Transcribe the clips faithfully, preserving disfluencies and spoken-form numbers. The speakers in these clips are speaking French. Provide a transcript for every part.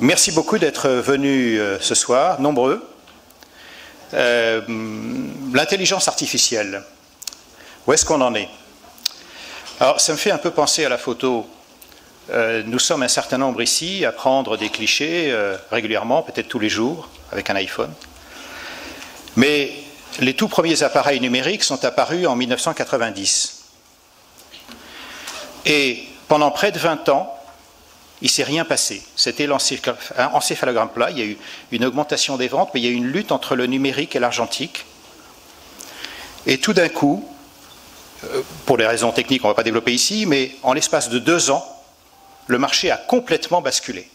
merci beaucoup d'être venus euh, ce soir, nombreux. Euh, L'intelligence artificielle, où est-ce qu'on en est? Alors, ça me fait un peu penser à la photo. Euh, nous sommes un certain nombre ici à prendre des clichés euh, régulièrement, peut-être tous les jours, avec un iPhone. Mais les tout premiers appareils numériques sont apparus en mille neuf cent quatre-vingt-dix. Et pendant près de vingt ans, il ne s'est rien passé. C'était l'encéphalogramme plat. Il y a eu une augmentation des ventes, mais il y a eu une lutte entre le numérique et l'argentique. Et tout d'un coup, pour des raisons techniques, on ne va pas développer ici, mais en l'espace de deux ans, le marché a complètement basculé.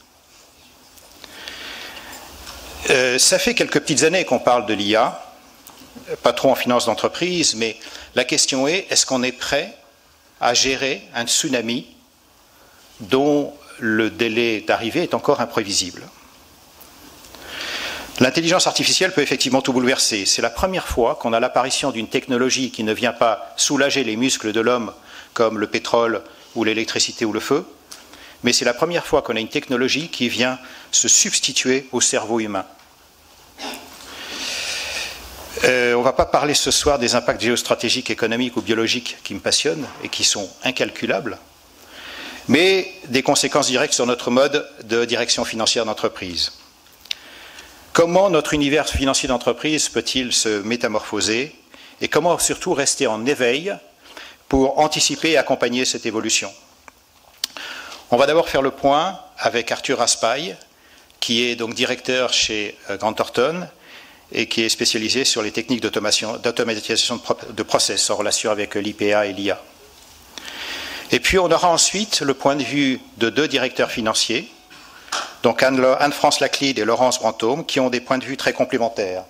Euh, ça fait quelques petites années qu'on parle de l'I A, pas trop en finance d'entreprise, mais la question est, est-ce qu'on est prêt à gérer un tsunami dont le délai d'arrivée est encore imprévisible? L'intelligence artificielle peut effectivement tout bouleverser. C'est la première fois qu'on a l'apparition d'une technologie qui ne vient pas soulager les muscles de l'homme comme le pétrole ou l'électricité ou le feu, mais c'est la première fois qu'on a une technologie qui vient se substituer au cerveau humain. Euh, on ne va pas parler ce soir des impacts géostratégiques, économiques ou biologiques qui me passionnent et qui sont incalculables, mais des conséquences directes sur notre mode de direction financière d'entreprise. Comment notre univers financier d'entreprise peut-il se métamorphoser et comment surtout rester en éveil pour anticiper et accompagner cette évolution? On va d'abord faire le point avec Arthur Raspail, qui est donc directeur chez Grant Thornton et qui est spécialisé sur les techniques d'automatisation de process en relation avec l'I P A et l'I A. Et puis on aura ensuite le point de vue de deux directeurs financiers, donc Anne-France Laclide et Laurence Brantôme, qui ont des points de vue très complémentaires.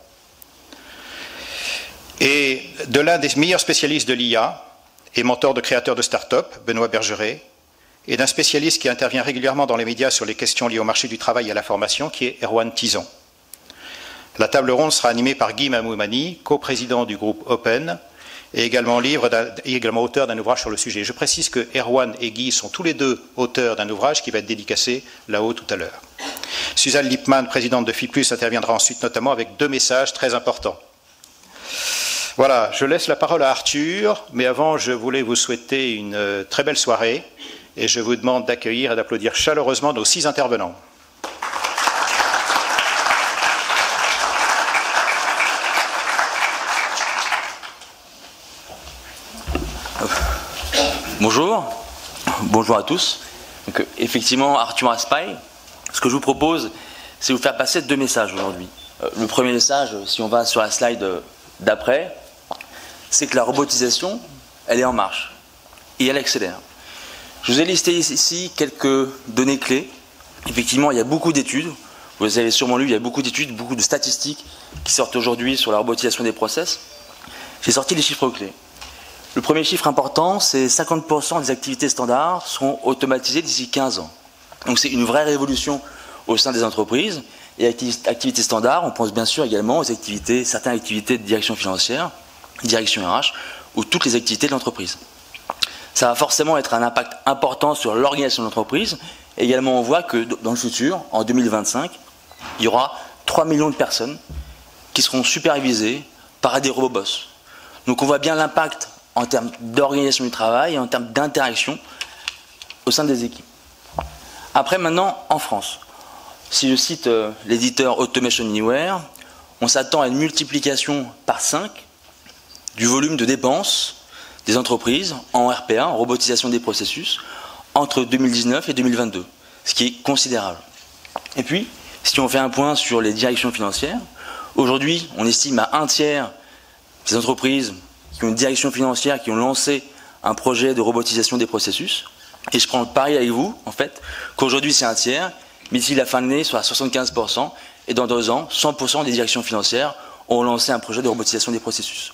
Et de l'un des meilleurs spécialistes de l'I A et mentor de créateurs de start-up, Benoît Bergeret, et d'un spécialiste qui intervient régulièrement dans les médias sur les questions liées au marché du travail et à la formation, qui est Erwan Tison. La table ronde sera animée par Guy Mamoumani, coprésident du groupe Open, et également, livre et également auteur d'un ouvrage sur le sujet. Je précise que Erwan et Guy sont tous les deux auteurs d'un ouvrage qui va être dédicacé là-haut tout à l'heure. Suzanne Lippmann, présidente de FIPLUS, interviendra ensuite notamment avec deux messages très importants. Voilà, je laisse la parole à Arthur, mais avant, je voulais vous souhaiter une très belle soirée et je vous demande d'accueillir et d'applaudir chaleureusement nos six intervenants. Bonjour, bonjour à tous. Donc, effectivement, Arthur Raspail, ce que je vous propose, c'est de vous faire passer deux messages aujourd'hui. Euh, le premier message, si on va sur la slide d'après, c'est que la robotisation, elle est en marche et elle accélère. Je vous ai listé ici quelques données clés. Effectivement, il y a beaucoup d'études. Vous avez sûrement lu, il y a beaucoup d'études, beaucoup de statistiques qui sortent aujourd'hui sur la robotisation des process. J'ai sorti les chiffres clés. Le premier chiffre important, c'est cinquante pour cent des activités standards seront automatisées d'ici quinze ans. Donc c'est une vraie révolution au sein des entreprises. Et activités standards, on pense bien sûr également aux activités, certaines activités de direction financière, direction R H, ou toutes les activités de l'entreprise. Ça va forcément être un impact important sur l'organisation de l'entreprise. Également, on voit que dans le futur, en deux mille vingt-cinq, il y aura trois millions de personnes qui seront supervisées par des robots boss. Donc on voit bien l'impact en termes d'organisation du travail et en termes d'interaction au sein des équipes. Après, maintenant, en France, si je cite euh, l'éditeur Automation Anywhere, on s'attend à une multiplication par cinq du volume de dépenses des entreprises en R P A, en robotisation des processus, entre deux mille dix-neuf et deux mille vingt-deux, ce qui est considérable. Et puis, si on fait un point sur les directions financières, aujourd'hui, on estime à un tiers des entreprises qui ont une direction financière, qui ont lancé un projet de robotisation des processus. Et je prends le pari avec vous, en fait, qu'aujourd'hui c'est un tiers, mais d'ici la fin de l'année, soit à soixante-quinze pour cent, et dans deux ans, cent pour cent des directions financières ont lancé un projet de robotisation des processus.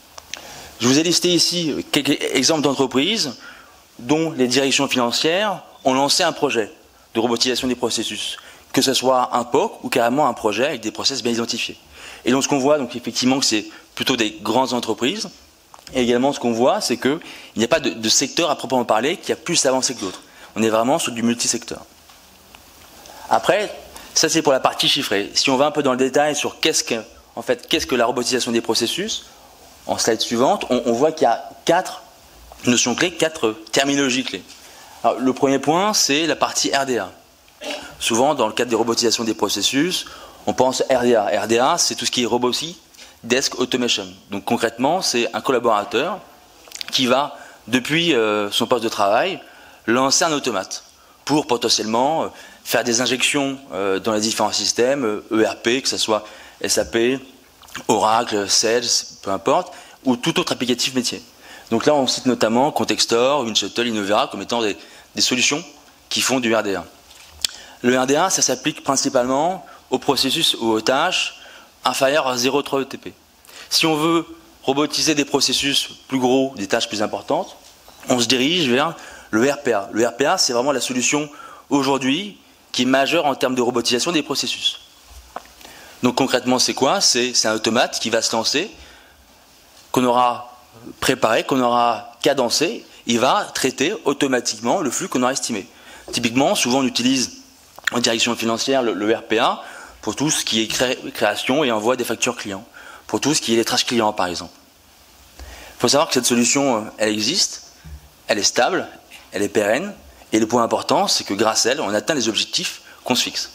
Je vous ai listé ici quelques exemples d'entreprises dont les directions financières ont lancé un projet de robotisation des processus, que ce soit un P O C ou carrément un projet avec des process bien identifiés. Et donc ce qu'on voit, donc effectivement, que c'est plutôt des grandes entreprises. Et également, ce qu'on voit, c'est qu'il n'y a pas de, de secteur à proprement parler qui a plus avancé que d'autres. On est vraiment sur du multisecteur. Après, Ça, c'est pour la partie chiffrée. Si on va un peu dans le détail sur qu'est-ce que, en fait, qu'est-ce que la robotisation des processus, en slide suivante, on, on voit qu'il y a quatre notions clés, quatre terminologies clés. Alors, le premier point, c'est la partie R D A. Souvent, dans le cadre des robotisations des processus, on pense R D A. R D A, c'est tout ce qui est Robotic Desk Automation. Donc concrètement, c'est un collaborateur qui va, depuis euh, son poste de travail, lancer un automate pour potentiellement euh, faire des injections euh, dans les différents systèmes, euh, E R P, que ce soit S A P, Oracle, Sales, peu importe, ou tout autre applicatif métier. Donc là, on cite notamment Contextor, WinShuttle, Innovera comme étant des, des solutions qui font du R D A. Le R D A, ça s'applique principalement aux processus ou aux tâches inférieures à zéro virgule trois E T P. Si on veut robotiser des processus plus gros, des tâches plus importantes, on se dirige vers le R P A. Le R P A, c'est vraiment la solution aujourd'hui qui est majeure en termes de robotisation des processus. Donc concrètement, c'est quoi? C'est un automate qui va se lancer, qu'on aura préparé, qu'on aura cadencé. Il va traiter automatiquement le flux qu'on aura estimé. Typiquement, souvent on utilise en direction financière le, le R P A pour tout ce qui est cré, création et envoi des factures clients, pour tout ce qui est lettrage client par exemple. Il faut savoir que cette solution, elle existe, elle est stable, elle est pérenne, et le point important, c'est que grâce à elle, on atteint les objectifs qu'on se fixe.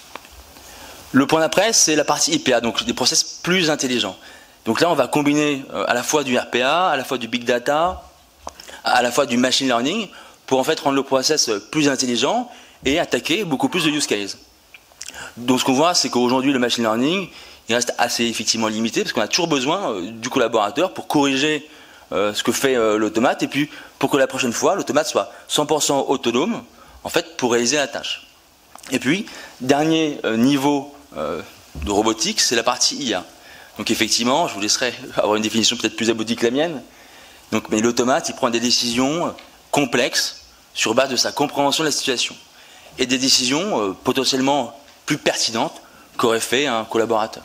Le point d'après, c'est la partie I P A, donc des process plus intelligents. Donc là, on va combiner à la fois du R P A, à la fois du big data, à la fois du machine learning, pour en fait rendre le process plus intelligent et attaquer beaucoup plus de use cases. Donc ce qu'on voit, c'est qu'aujourd'hui, le machine learning, il reste assez effectivement limité, parce qu'on a toujours besoin du collaborateur pour corriger euh, ce que fait euh, l'automate, et puis pour que la prochaine fois, l'automate soit cent pour cent autonome, en fait, pour réaliser la tâche. Et puis, dernier euh, niveau euh, de robotique, c'est la partie I A. Donc effectivement, je vous laisserai avoir une définition peut-être plus aboutie que la mienne. Donc, mais l'automate, il prend des décisions complexes sur base de sa compréhension de la situation. Et des décisions euh, potentiellement plus pertinentes qu'aurait fait un collaborateur.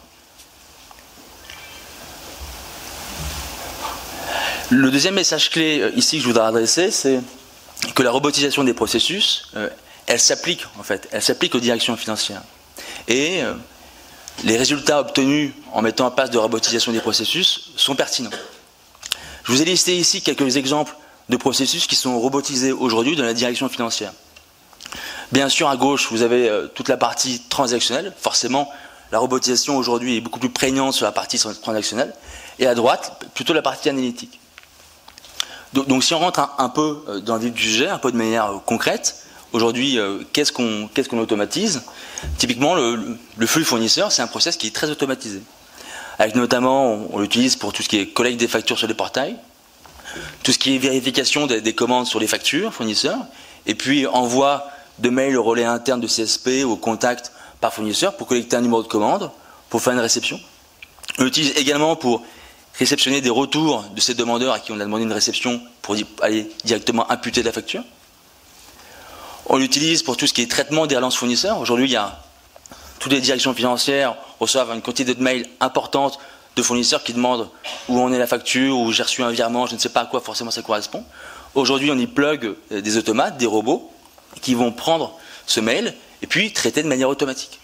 Le deuxième message clé euh, ici que je voudrais adresser, c'est que la robotisation des processus, euh, elle s'applique en fait, elle s'applique aux directions financières. Et euh, les résultats obtenus en mettant en place de robotisation des processus sont pertinents. Je vous ai listé ici quelques exemples de processus qui sont robotisés aujourd'hui dans la direction financière. Bien sûr, à gauche, vous avez euh, toute la partie transactionnelle. Forcément, la robotisation aujourd'hui est beaucoup plus prégnante sur la partie transactionnelle. Et à droite, plutôt la partie analytique. Donc, donc si on rentre un, un peu dans le vif du sujet, un peu de manière euh, concrète, aujourd'hui, euh, qu'est-ce qu'on qu'est-ce qu'on automatise? Typiquement, le, le flux fournisseur, c'est un process qui est très automatisé. Avec notamment, on, on l'utilise pour tout ce qui est collecte des factures sur les portails, tout ce qui est vérification des, des commandes sur les factures fournisseurs, et puis envoi de mails au relais interne de C S P ou au contact par fournisseur pour collecter un numéro de commande, pour faire une réception. On l'utilise également pour réceptionner des retours de ces demandeurs à qui on a demandé une réception pour aller directement imputer la facture. On l'utilise pour tout ce qui est traitement des relances fournisseurs. Aujourd'hui, il y a toutes les directions financières reçoivent une quantité de mails importante de fournisseurs qui demandent où en est la facture, ou j'ai reçu un virement, je ne sais pas à quoi forcément ça correspond. Aujourd'hui, on y plug des automates, des robots, qui vont prendre ce mail et puis traiter de manière automatique.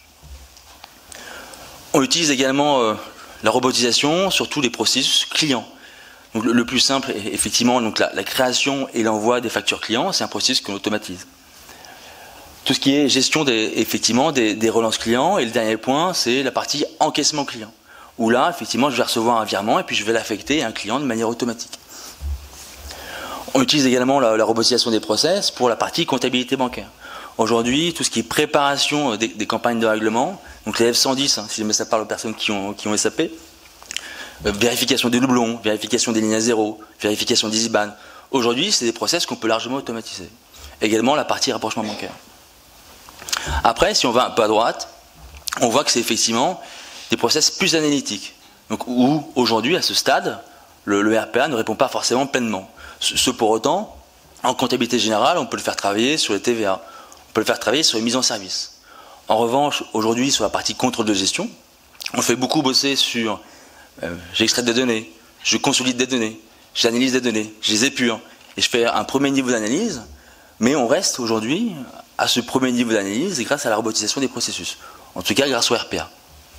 On utilise également euh, la robotisation sur tous les processus clients. Donc, le, le plus simple est effectivement donc, la, la création et l'envoi des factures clients, c'est un processus qu'on automatise. Tout ce qui est gestion des, effectivement, des, des relances clients, et le dernier point, c'est la partie encaissement client, où là, effectivement, je vais recevoir un virement et puis je vais l'affecter à un client de manière automatique. On utilise également la, la robotisation des process pour la partie comptabilité bancaire. Aujourd'hui, tout ce qui est préparation des, des campagnes de règlement, donc les F cent dix, hein, si jamais ça parle aux personnes qui ont, qui ont S A P, euh, vérification des doublons, vérification des lignes à zéro, vérification des I B A N. Aujourd'hui, c'est des process qu'on peut largement automatiser. Également la partie rapprochement bancaire. Après, si on va un peu à droite, on voit que c'est effectivement des process plus analytiques. Donc, où aujourd'hui, à ce stade, le, le R P A ne répond pas forcément pleinement. Ce pour autant, en comptabilité générale, on peut le faire travailler sur les T V A, on peut le faire travailler sur les mises en service. En revanche, aujourd'hui, sur la partie contrôle de gestion, on fait beaucoup bosser sur euh, j'extrais des données, je consolide des données, j'analyse des données, je les épure, et je fais un premier niveau d'analyse, mais on reste aujourd'hui à ce premier niveau d'analyse grâce à la robotisation des processus. en tout cas grâce au R P A.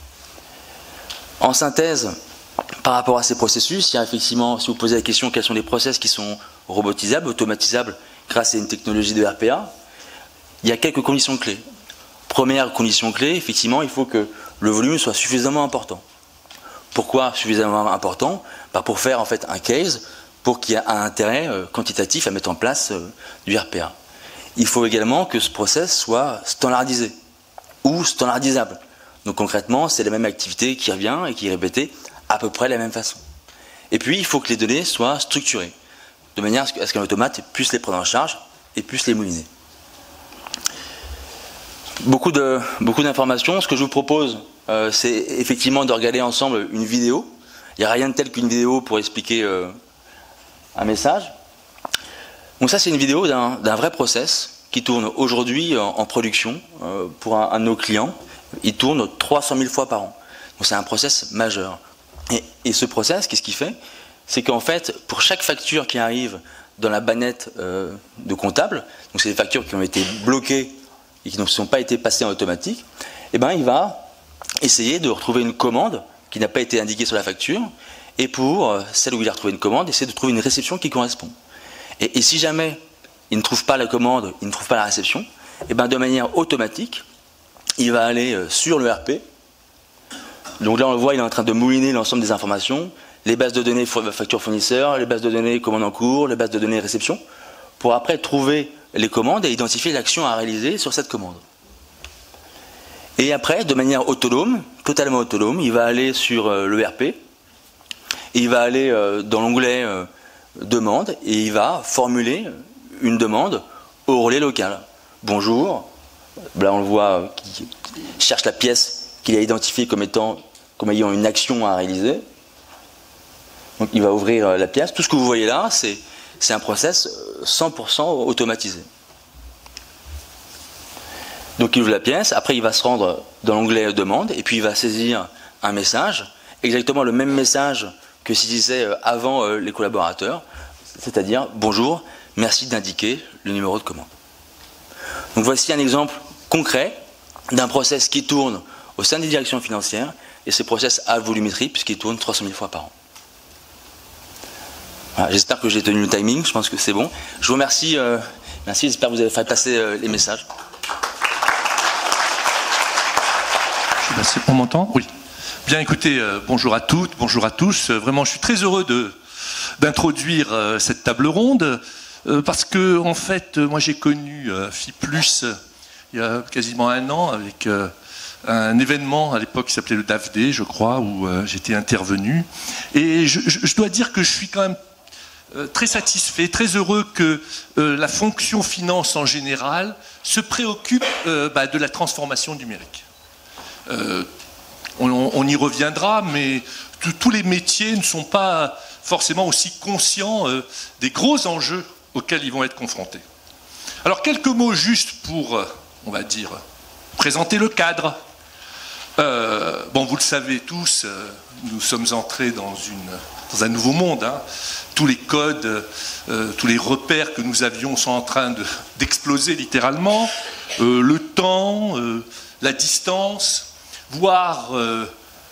En synthèse, par rapport à ces processus, il y a effectivement, si vous posez la question quels sont les process qui sont robotisables, automatisables grâce à une technologie de R P A, il y a quelques conditions clés. Première condition clé, effectivement, il faut que le volume soit suffisamment important. Pourquoi suffisamment important? Bah pour faire en fait un case, pour qu'il y ait un intérêt euh, quantitatif à mettre en place euh, du R P A. Il faut également que ce process soit standardisé ou standardisable. Donc concrètement, c'est la même activité qui revient et qui est répétée à peu près de la même façon. Et puis, il faut que les données soient structurées, de manière à ce qu'un automate puisse les prendre en charge et puisse les mouliner. Beaucoup de, beaucoup d'informations. Ce que je vous propose, euh, c'est effectivement de regarder ensemble une vidéo. Il n'y a rien de tel qu'une vidéo pour expliquer euh, un message. Donc ça, c'est une vidéo d'un, d'un vrai process qui tourne aujourd'hui en, en production euh, pour un, un de nos clients. Il tourne trois cent mille fois par an. Donc c'est un process majeur. Et, et ce process, qu'est-ce qu'il fait? C'est qu'en fait, pour chaque facture qui arrive dans la bannette euh, de comptable, donc c'est des factures qui ont été bloquées et qui ne sont pas été passées en automatique, eh ben, il va essayer de retrouver une commande qui n'a pas été indiquée sur la facture, et pour euh, celle où il a retrouvé une commande, essayer de trouver une réception qui correspond. Et, et si jamais il ne trouve pas la commande, il ne trouve pas la réception, eh ben, de manière automatique, il va aller euh, sur le R P. Donc là, on le voit, il est en train de mouliner l'ensemble des informations, les bases de données facture fournisseur, les bases de données commande en cours, les bases de données réception, pour après trouver les commandes et identifier l'action à réaliser sur cette commande. Et après, de manière autonome, totalement autonome, il va aller sur le R P, et il va aller dans l'onglet demande, et il va formuler une demande au relais local. Bonjour, là on le voit, qui cherche la pièce qu'il a identifiée comme étant comme ayant une action à réaliser. Donc il va ouvrir la pièce. Tout ce que vous voyez là, c'est, c'est un process cent pour cent automatisé. Donc il ouvre la pièce, après il va se rendre dans l'onglet demande, et puis il va saisir un message, exactement le même message que s'il disait avant les collaborateurs, c'est-à-dire bonjour, merci d'indiquer le numéro de commande. Donc voici un exemple concret d'un process qui tourne au sein des directions financières, et ce process à volumétrie puisqu'il tourne trois cent mille fois par an. Voilà, j'espère que j'ai tenu le timing, je pense que c'est bon. Je vous remercie, euh, merci, j'espère que vous avez fait passer euh, les messages. Je sais pas si on m'entend ? Oui. Bien écoutez, euh, bonjour à toutes, bonjour à tous. Euh, vraiment, je suis très heureux de, d'introduire euh, cette table ronde euh, parce que, en fait, euh, moi j'ai connu euh, F I Plus euh, il y a quasiment un an avec euh, un événement à l'époque qui s'appelait le D A F D, je crois, où euh, j'étais intervenu. Et je, je, je dois dire que je suis quand même euh, très satisfait, très heureux que euh, la fonction finance en général se préoccupe euh, bah, de la transformation numérique. Euh, on, on y reviendra, mais tous les métiers ne sont pas forcément aussi conscients euh, des gros enjeux auxquels ils vont être confrontés. Alors, quelques mots juste pour, euh, on va dire, présenter le cadre. Euh, bon, vous le savez tous, euh, nous sommes entrés dans, une, dans un nouveau monde. Hein. Tous les codes, euh, tous les repères que nous avions sont en train de, d'exploser littéralement. Euh, le temps, euh, la distance, voire euh,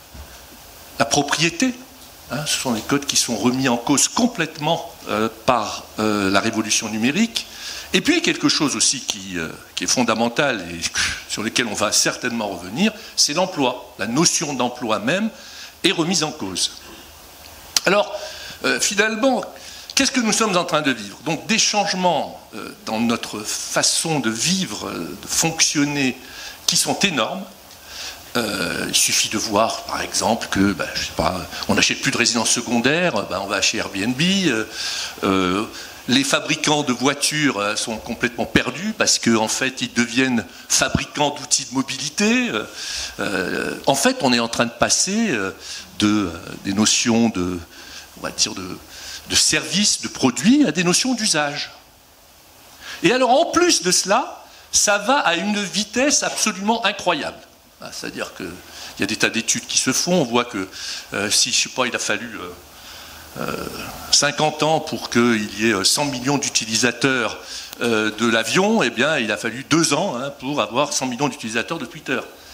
la propriété. Hein, ce sont des codes qui sont remis en cause complètement euh, par euh, la révolution numérique. Et puis quelque chose aussi qui, euh, qui est fondamental et sur lequel on va certainement revenir, c'est l'emploi. La notion d'emploi même est remise en cause. Alors, euh, finalement, qu'est-ce que nous sommes en train de vivre? Donc des changements euh, dans notre façon de vivre, euh, de fonctionner, qui sont énormes. Euh, il suffit de voir, par exemple, que, ben, je sais pas, on n'achète plus de résidence secondaire, ben, on va chez Airbnb. Euh, euh, les fabricants de voitures euh, sont complètement perdus parce qu'en en fait, ils deviennent fabricants d'outils de mobilité. Euh, en fait, on est en train de passer euh, de euh, des notions de, on va dire, de, de services, de produits, à des notions d'usage. Et alors, en plus de cela, ça va à une vitesse absolument incroyable. C'est-à-dire qu'il y a des tas d'études qui se font, on voit que euh, si, je sais pas, il a fallu euh, euh, cinquante ans pour qu'il y ait cent millions d'utilisateurs euh, de l'avion, eh bien il a fallu deux ans hein, pour avoir cent millions d'utilisateurs de Twitter.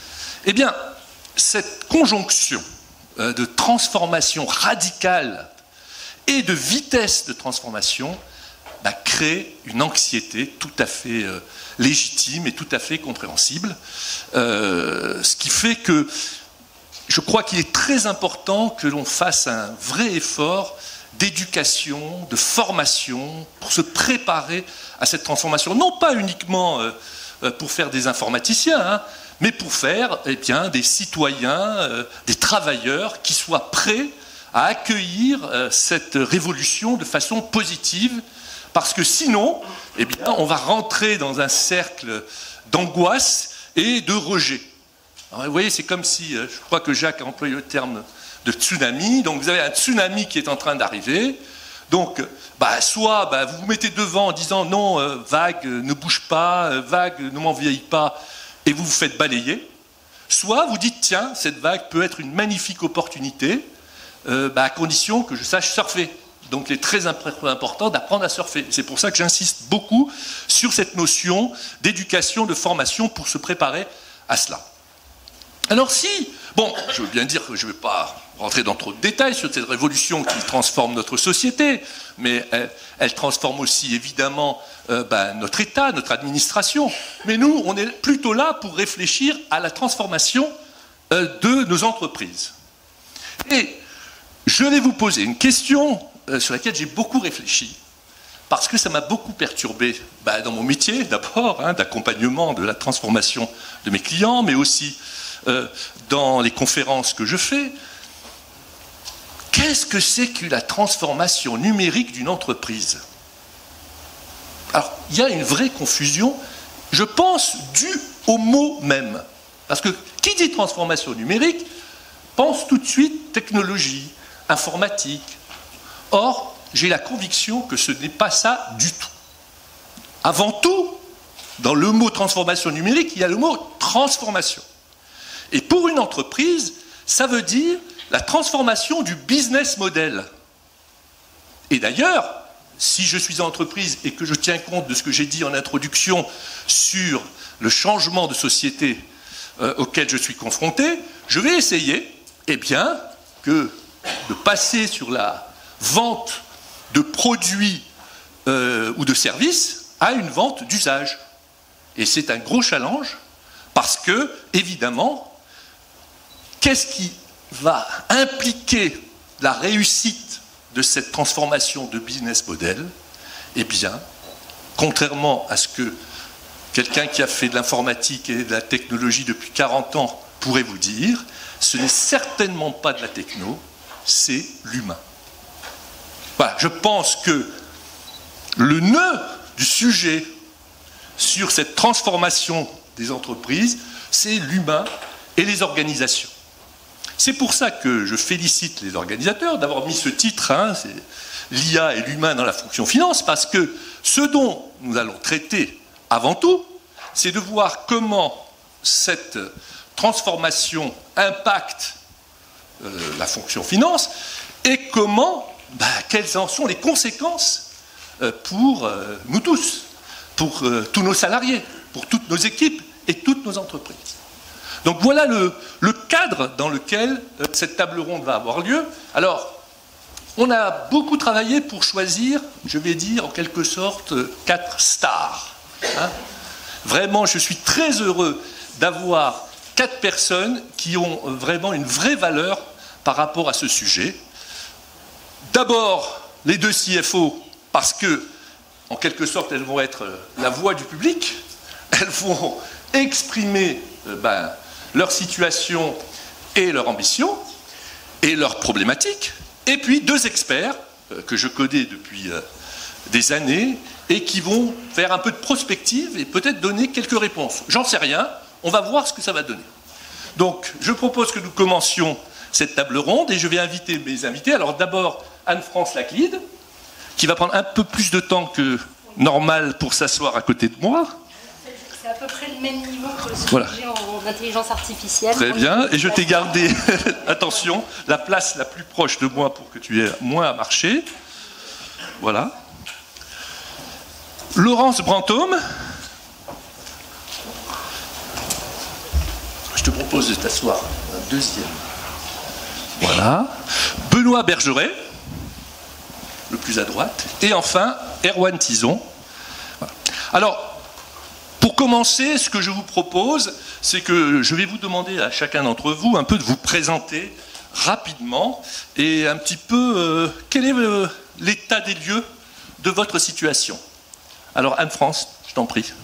Eh bien, cette conjonction euh, de transformation radicale et de vitesse de transformation bah, crée une anxiété tout à fait euh, légitime et tout à fait compréhensible. Euh, ce qui fait que je crois qu'il est très important que l'on fasse un vrai effort d'éducation, de formation, pour se préparer à cette transformation. Non pas uniquement euh, pour faire des informaticiens, hein, mais pour faire eh bien, des citoyens, euh, des travailleurs qui soient prêts à accueillir euh, cette révolution de façon positive, parce que sinon, eh bien, on va rentrer dans un cercle d'angoisse et de rejet. Alors, vous voyez, c'est comme si, euh, je crois que Jacques a employé le terme de tsunami, donc vous avez un tsunami qui est en train d'arriver, donc bah, soit bah, vous vous mettez devant en disant non, euh, vague, ne bouge pas, euh, vague, ne m'en vieillis pas, et vous vous faites balayer, soit vous dites tiens, cette vague peut être une magnifique opportunité, euh, bah, à condition que je sache surfer. Donc il est très important d'apprendre à surfer. C'est pour ça que j'insiste beaucoup sur cette notion d'éducation, de formation pour se préparer à cela. Alors si, bon, je veux bien dire que je ne vais pas rentrer dans trop de détails sur cette révolution qui transforme notre société, mais elle, elle transforme aussi évidemment euh, ben, notre État, notre administration. Mais nous, on est plutôt là pour réfléchir à la transformation euh, de nos entreprises. Et je vais vous poser une question euh, sur laquelle j'ai beaucoup réfléchi, parce que ça m'a beaucoup perturbé ben, dans mon métier, d'abord, hein, d'accompagnement de la transformation de mes clients, mais aussi euh, dans les conférences que je fais. Qu'est-ce que c'est que la transformation numérique d'une entreprise? Alors, il y a une vraie confusion, je pense, due au mot même. Parce que qui dit transformation numérique pense tout de suite technologie, informatique. Or, j'ai la conviction que ce n'est pas ça du tout. Avant tout, dans le mot transformation numérique, il y a le mot transformation. Et pour une entreprise, ça veut dire la transformation du business model. Et d'ailleurs, si je suis en entreprise et que je tiens compte de ce que j'ai dit en introduction sur le changement de société euh, auquel je suis confronté, je vais essayer, eh bien, que de passer sur la vente de produits euh, ou de services à une vente d'usage. Et c'est un gros challenge parce que, évidemment, qu'est-ce qui va impliquer la réussite de cette transformation de business model? Eh bien, contrairement à ce que quelqu'un qui a fait de l'informatique et de la technologie depuis quarante ans pourrait vous dire, ce n'est certainement pas de la techno, c'est l'humain. Voilà, je pense que le nœud du sujet sur cette transformation des entreprises, c'est l'humain et les organisations. C'est pour ça que je félicite les organisateurs d'avoir mis ce titre, hein, c'est l'I A et l'humain dans la fonction finance, parce que ce dont nous allons traiter avant tout, c'est de voir comment cette transformation impacte euh, la fonction finance et comment, bah, quelles en sont les conséquences euh, pour euh, nous tous, pour euh, tous nos salariés, pour toutes nos équipes et toutes nos entreprises. Donc voilà le, le cadre dans lequel euh, cette table ronde va avoir lieu. Alors, on a beaucoup travaillé pour choisir, je vais dire en quelque sorte, euh, quatre stars. Hein. Vraiment, je suis très heureux d'avoir quatre personnes qui ont vraiment une vraie valeur par rapport à ce sujet. D'abord, les deux C F O, parce que, en quelque sorte, elles vont être la voix du public. Elles vont exprimer euh, ben, leur situation et leur ambition et leurs problématiques. Et puis deux experts euh, que je connais depuis euh, des années et qui vont faire un peu de prospective et peut-être donner quelques réponses. J'en sais rien, on va voir ce que ça va donner. Donc, je propose que nous commencions cette table ronde et je vais inviter mes invités. Alors d'abord, Anne-France Laclide, qui va prendre un peu plus de temps que normal pour s'asseoir à côté de moi. C'est à peu près le même niveau que le sujet voilà. en intelligence artificielle. Très bien, et je t'ai gardé, attention, la place la plus proche de moi pour que tu aies moins à marcher. Voilà. Laurence Brantôme. Je te propose propose de t'asseoir un deuxième. Voilà. Benoît Bergeret, le plus à droite. Et enfin, Erwan Tison. Voilà. Alors, pour commencer, ce que je vous propose, c'est que je vais vous demander à chacun d'entre vous un peu de vous présenter rapidement et un petit peu euh, quel est euh, l'état des lieux de votre situation. Alors Anne-France, je t'en prie.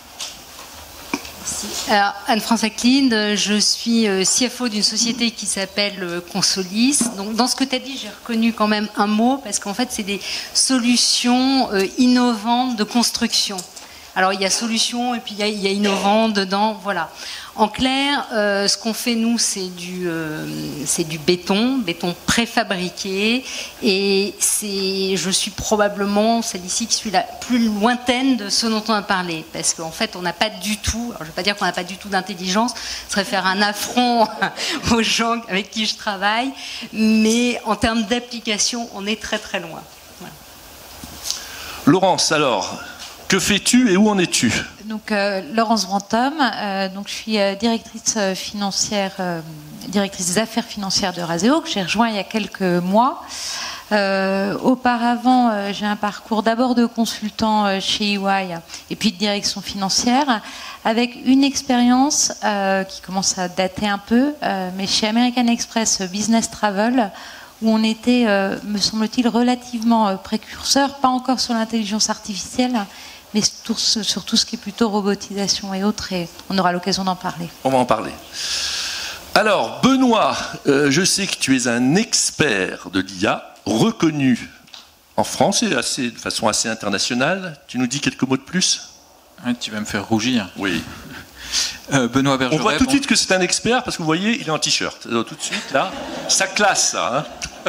Alors, Anne-France Acklinde, je suis C F O d'une société qui s'appelle Consolis. Donc, dans ce que tu as dit, j'ai reconnu quand même un mot, parce qu'en fait, c'est des solutions euh, innovantes de construction. Alors, il y a solutions et puis il y a, il y a innovant dedans, voilà. En clair, euh, ce qu'on fait, nous, c'est du, euh, c'est du béton, béton préfabriqué. Et c'est, je suis probablement celle-ci qui suis la plus lointaine de ce dont on a parlé. Parce qu'en fait, on n'a pas du tout, alors je ne veux pas dire qu'on n'a pas du tout d'intelligence, ce serait faire un affront aux gens avec qui je travaille. Mais en termes d'application, on est très très loin. Voilà. Laurence, alors, que fais-tu et où en es-tu? Donc, euh, Laurence Brantôme, euh, donc je suis euh, directrice financière, euh, directrice des affaires financières de Razeo, que j'ai rejoint il y a quelques mois. Euh, auparavant, euh, j'ai un parcours d'abord de consultant euh, chez E Y et puis de direction financière, avec une expérience euh, qui commence à dater un peu, euh, mais chez American Express Business Travel, où on était, euh, me semble-t-il, relativement euh, précurseur, pas encore sur l'intelligence artificielle, mais sur, sur tout ce qui est plutôt robotisation et autres, et on aura l'occasion d'en parler. On va en parler. Alors, Benoît, euh, je sais que tu es un expert de l'I A, reconnu en France et assez, de façon assez internationale. Tu nous dis quelques mots de plus? Ouais, tu vas me faire rougir. Oui. Euh, Benoît Bergeret. On voit tout de bon. suite que c'est un expert, parce que vous voyez, il est en t-shirt. Alors, tout de suite, là, ça classe, ça. Hein.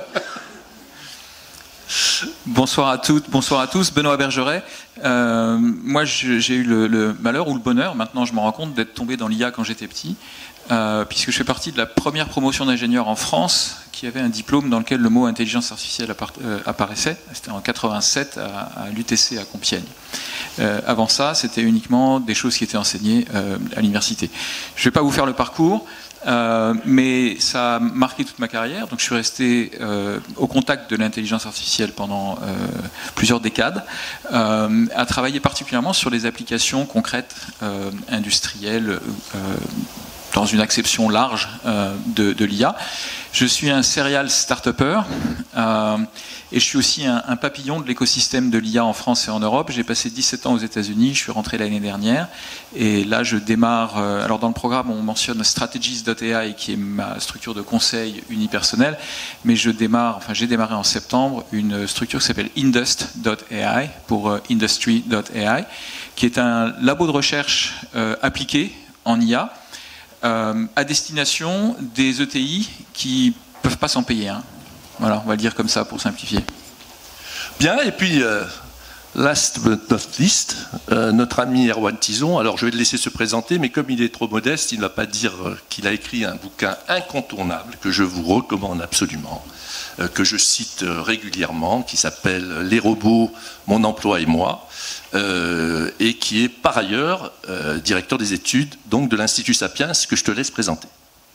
Bonsoir à toutes, bonsoir à tous. Benoît Bergeret. Euh, moi, j'ai eu le, le malheur ou le bonheur, maintenant je me rends compte, d'être tombé dans l'I A quand j'étais petit, euh, puisque je fais partie de la première promotion d'ingénieurs en France qui avait un diplôme dans lequel le mot intelligence artificielle euh, apparaissait. C'était en quatre-vingt-sept à, à l'U T C à Compiègne. Euh, avant ça, c'était uniquement des choses qui étaient enseignées euh, à l'université. Je ne vais pas vous faire le parcours. Euh, mais ça a marqué toute ma carrière, donc je suis resté euh, au contact de l'intelligence artificielle pendant euh, plusieurs décades, euh, à travailler particulièrement sur les applications concrètes, euh, industrielles, euh, dans une acception large euh, de, de l'I A. Je suis un serial start-upper euh, et je suis aussi un, un papillon de l'écosystème de l'I A en France et en Europe. J'ai passé dix-sept ans aux États-Unis, je suis rentré l'année dernière et là je démarre. Euh, alors dans le programme on mentionne strategies dot A I qui est ma structure de conseil unipersonnel, mais je démarre, enfin j'ai démarré en septembre une structure qui s'appelle Indust dot A I pour euh, Industry dot A I, qui est un labo de recherche euh, appliqué en I A. Euh, à destination des E T I qui ne peuvent pas s'en payer. Hein. Voilà, on va le dire comme ça pour simplifier. Bien, et puis, euh, last but not least, euh, notre ami Erwan Tison. Alors, je vais le laisser se présenter, mais comme il est trop modeste, il ne va pas dire euh, qu'il a écrit un bouquin incontournable que je vous recommande absolument, euh, que je cite euh, régulièrement, qui s'appelle « Les robots, mon emploi et moi ». Euh, et qui est par ailleurs euh, directeur des études donc de l'Institut Sapiens, que je te laisse présenter.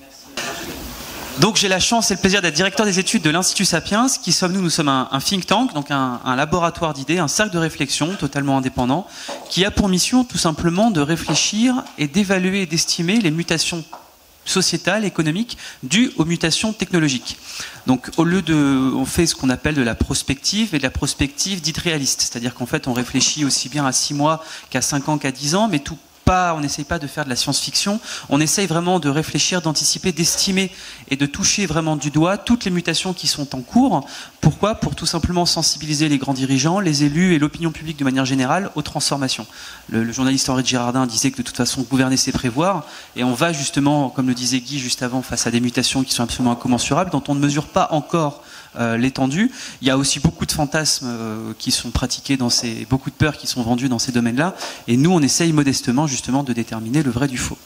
Donc j'ai la chance et le plaisir d'être directeur des études de l'Institut Sapiens. Qui sommes-nous? Nous sommes un, un think tank, donc un, un laboratoire d'idées, un cercle de réflexion totalement indépendant, qui a pour mission tout simplement de réfléchir et d'évaluer et d'estimer les mutations sociétale, économique, due aux mutations technologiques. Donc au lieu de, on fait ce qu'on appelle de la prospective, et de la prospective dite réaliste, c'est-à-dire qu'en fait on réfléchit aussi bien à six mois qu'à cinq ans qu'à dix ans, mais tout pas, on n'essaye pas de faire de la science-fiction, on essaye vraiment de réfléchir, d'anticiper, d'estimer et de toucher vraiment du doigt toutes les mutations qui sont en cours. Pourquoi? Pour tout simplement sensibiliser les grands dirigeants, les élus et l'opinion publique de manière générale aux transformations. Le, le journaliste Henri Girardin disait que de toute façon gouverner c'est prévoir, et on va justement, comme le disait Guy juste avant, face à des mutations qui sont absolument incommensurables, dont on ne mesure pas encore Euh, l'étendue. Il y a aussi beaucoup de fantasmes euh, qui sont pratiqués dans ces, beaucoup de peurs qui sont vendues dans ces domaines-là, et nous on essaye modestement justement de déterminer le vrai du faux.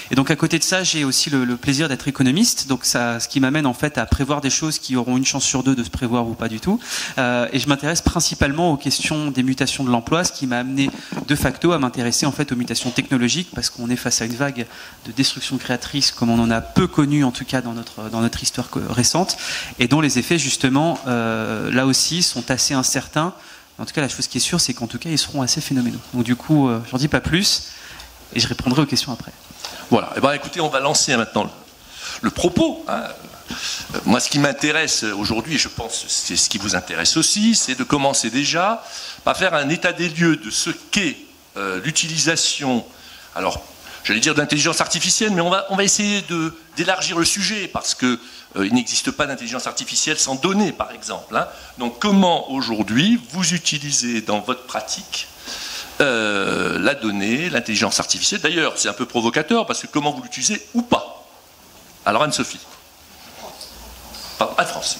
Et donc à côté de ça, j'ai aussi le, le plaisir d'être économiste, donc ça, ce qui m'amène en fait à prévoir des choses qui auront une chance sur deux de se prévoir ou pas du tout. Euh, et je m'intéresse principalement aux questions des mutations de l'emploi, ce qui m'a amené de facto à m'intéresser en fait aux mutations technologiques, parce qu'on est face à une vague de destruction créatrice comme on en a peu connu en tout cas dans notre, dans notre histoire récente, et dont les effets justement euh, là aussi sont assez incertains. En tout cas, la chose qui est sûre, c'est qu'en tout cas, ils seront assez phénoménaux. Donc du coup, euh, j'en dis pas plus, et je répondrai aux questions après. Voilà. Eh ben, écoutez, on va lancer maintenant le, le propos. Hein. Euh, moi, ce qui m'intéresse aujourd'hui, et je pense que c'est ce qui vous intéresse aussi, c'est de commencer déjà par faire un état des lieux de ce qu'est euh, l'utilisation, alors, j'allais dire d'intelligence artificielle, mais on va, on va essayer de, d'élargir le sujet, parce que euh, il n'existe pas d'intelligence artificielle sans données, par exemple. Hein. Donc, comment aujourd'hui vous utilisez dans votre pratique euh, la donnée, l'intelligence artificielle? D'ailleurs, c'est un peu provocateur, parce que comment vous l'utilisez ou pas? Alors, Anne-Sophie. Pardon, Anne-France.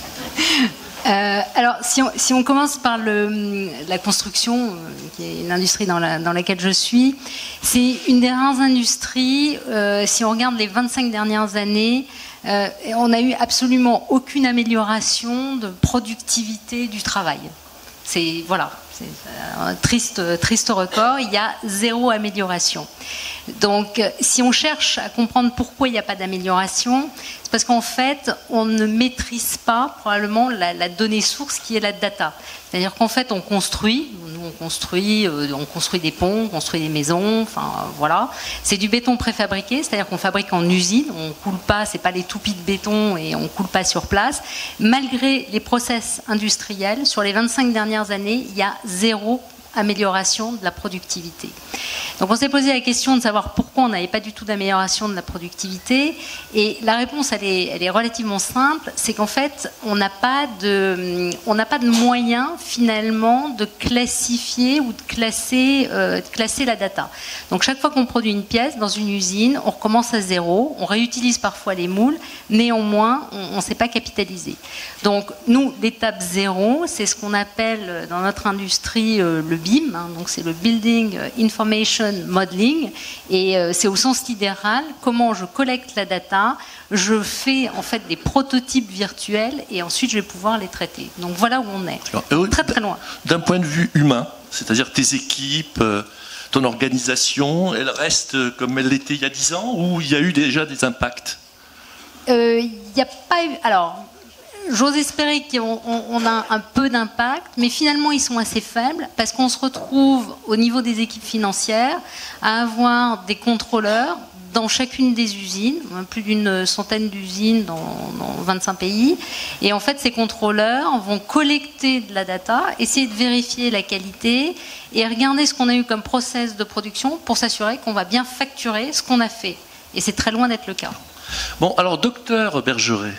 Euh, alors, si on, si on commence par le, la construction, euh, qui est une industrie dans, la, dans laquelle je suis, c'est une des rares industries, euh, si on regarde les vingt-cinq dernières années, euh, on n'a eu absolument aucune amélioration de productivité du travail. C'est, voilà, c'est un triste, triste record, il y a zéro amélioration. Donc, si on cherche à comprendre pourquoi il n'y a pas d'amélioration, c'est parce qu'en fait, on ne maîtrise pas probablement la, la donnée source qui est la data. C'est-à-dire qu'en fait, on construit, nous on construit, euh, on construit des ponts, on construit des maisons, enfin euh, voilà. C'est du béton préfabriqué, c'est-à-dire qu'on fabrique en usine, on coule pas, c'est pas les toupis de béton et on coule pas sur place. Malgré les process industriels, sur les vingt-cinq dernières années, il y a zéro amélioration de la productivité. Donc on s'est posé la question de savoir pourquoi on n'avait pas du tout d'amélioration de la productivité, et la réponse elle est, elle est relativement simple, c'est qu'en fait on n'a pas de, on n'a pas de moyen finalement de classifier ou de classer, euh, de classer la data. Donc chaque fois qu'on produit une pièce dans une usine, on recommence à zéro, on réutilise parfois les moules, néanmoins on ne sait pas capitaliser. Donc nous, l'étape zéro, c'est ce qu'on appelle dans notre industrie euh, le B I M, hein, donc c'est le Building Information Modeling, et euh, c'est au sens lidéral comment je collecte la data, je fais en fait des prototypes virtuels et ensuite je vais pouvoir les traiter. Donc voilà où on est, Alors, très très loin. D'un point de vue humain, c'est-à-dire tes équipes, ton organisation, elle reste comme elle l'était il y a dix ans ou il y a eu déjà des impacts? Il euh, n'y a pas eu... Alors... J'ose espérer qu'on on a un peu d'impact, mais finalement ils sont assez faibles parce qu'on se retrouve au niveau des équipes financières à avoir des contrôleurs dans chacune des usines, plus d'une centaine d'usines dans, dans vingt-cinq pays. Et en fait, ces contrôleurs vont collecter de la data, essayer de vérifier la qualité et regarder ce qu'on a eu comme process de production pour s'assurer qu'on va bien facturer ce qu'on a fait. Et c'est très loin d'être le cas. Bon, alors, docteur Bergeret,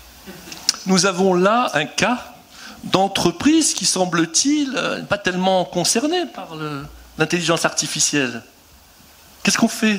nous avons là un cas d'entreprise qui, semble-t-il, n'est pas tellement concernée par l'intelligence artificielle. Qu'est-ce qu'on fait?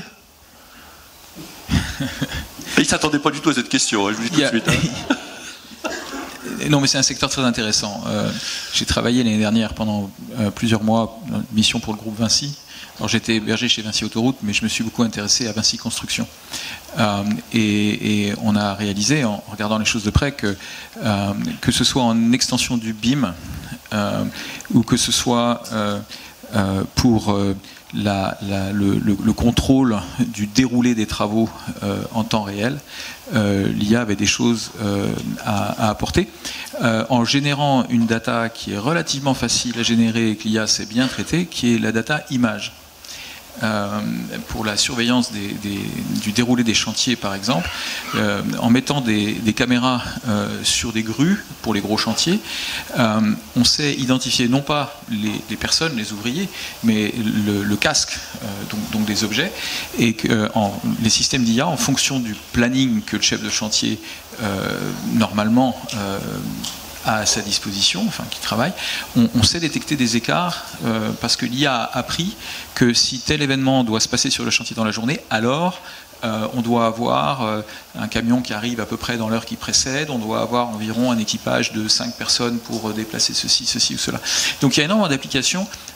Il ne s'attendait pas du tout à cette question, je vous dis tout de suite. Hein. Non, mais c'est un secteur très intéressant. Euh, j'ai travaillé l'année dernière pendant euh, plusieurs mois dans une mission pour le groupe Vinci. Alors j'étais hébergé chez Vinci Autoroute, mais je me suis beaucoup intéressé à Vinci Construction. Euh, et, et on a réalisé, en regardant les choses de près, que euh, que ce soit en extension du B I M euh, ou que ce soit euh, euh, pour euh, la, la, le, le, le contrôle du déroulé des travaux euh, en temps réel, euh, l'I A avait des choses euh, à, à apporter. Euh, en générant une data qui est relativement facile à générer et que l'I A sait bien traiter, qui est la data image. Euh, pour la surveillance des, des, du déroulé des chantiers par exemple, euh, en mettant des, des caméras euh, sur des grues pour les gros chantiers, euh, on sait identifier non pas les, les personnes, les ouvriers, mais le, le casque, euh, donc, donc des objets, et que euh, en, les systèmes d'I A, en fonction du planning que le chef de chantier euh, normalement euh, à sa disposition, enfin qui travaille, on, on sait détecter des écarts euh, parce que l'I A a appris que si tel événement doit se passer sur le chantier dans la journée, alors euh, on doit avoir euh, un camion qui arrive à peu près dans l'heure qui précède, on doit avoir environ un équipage de cinq personnes pour déplacer ceci, ceci ou cela. Donc il y a énormément d'applications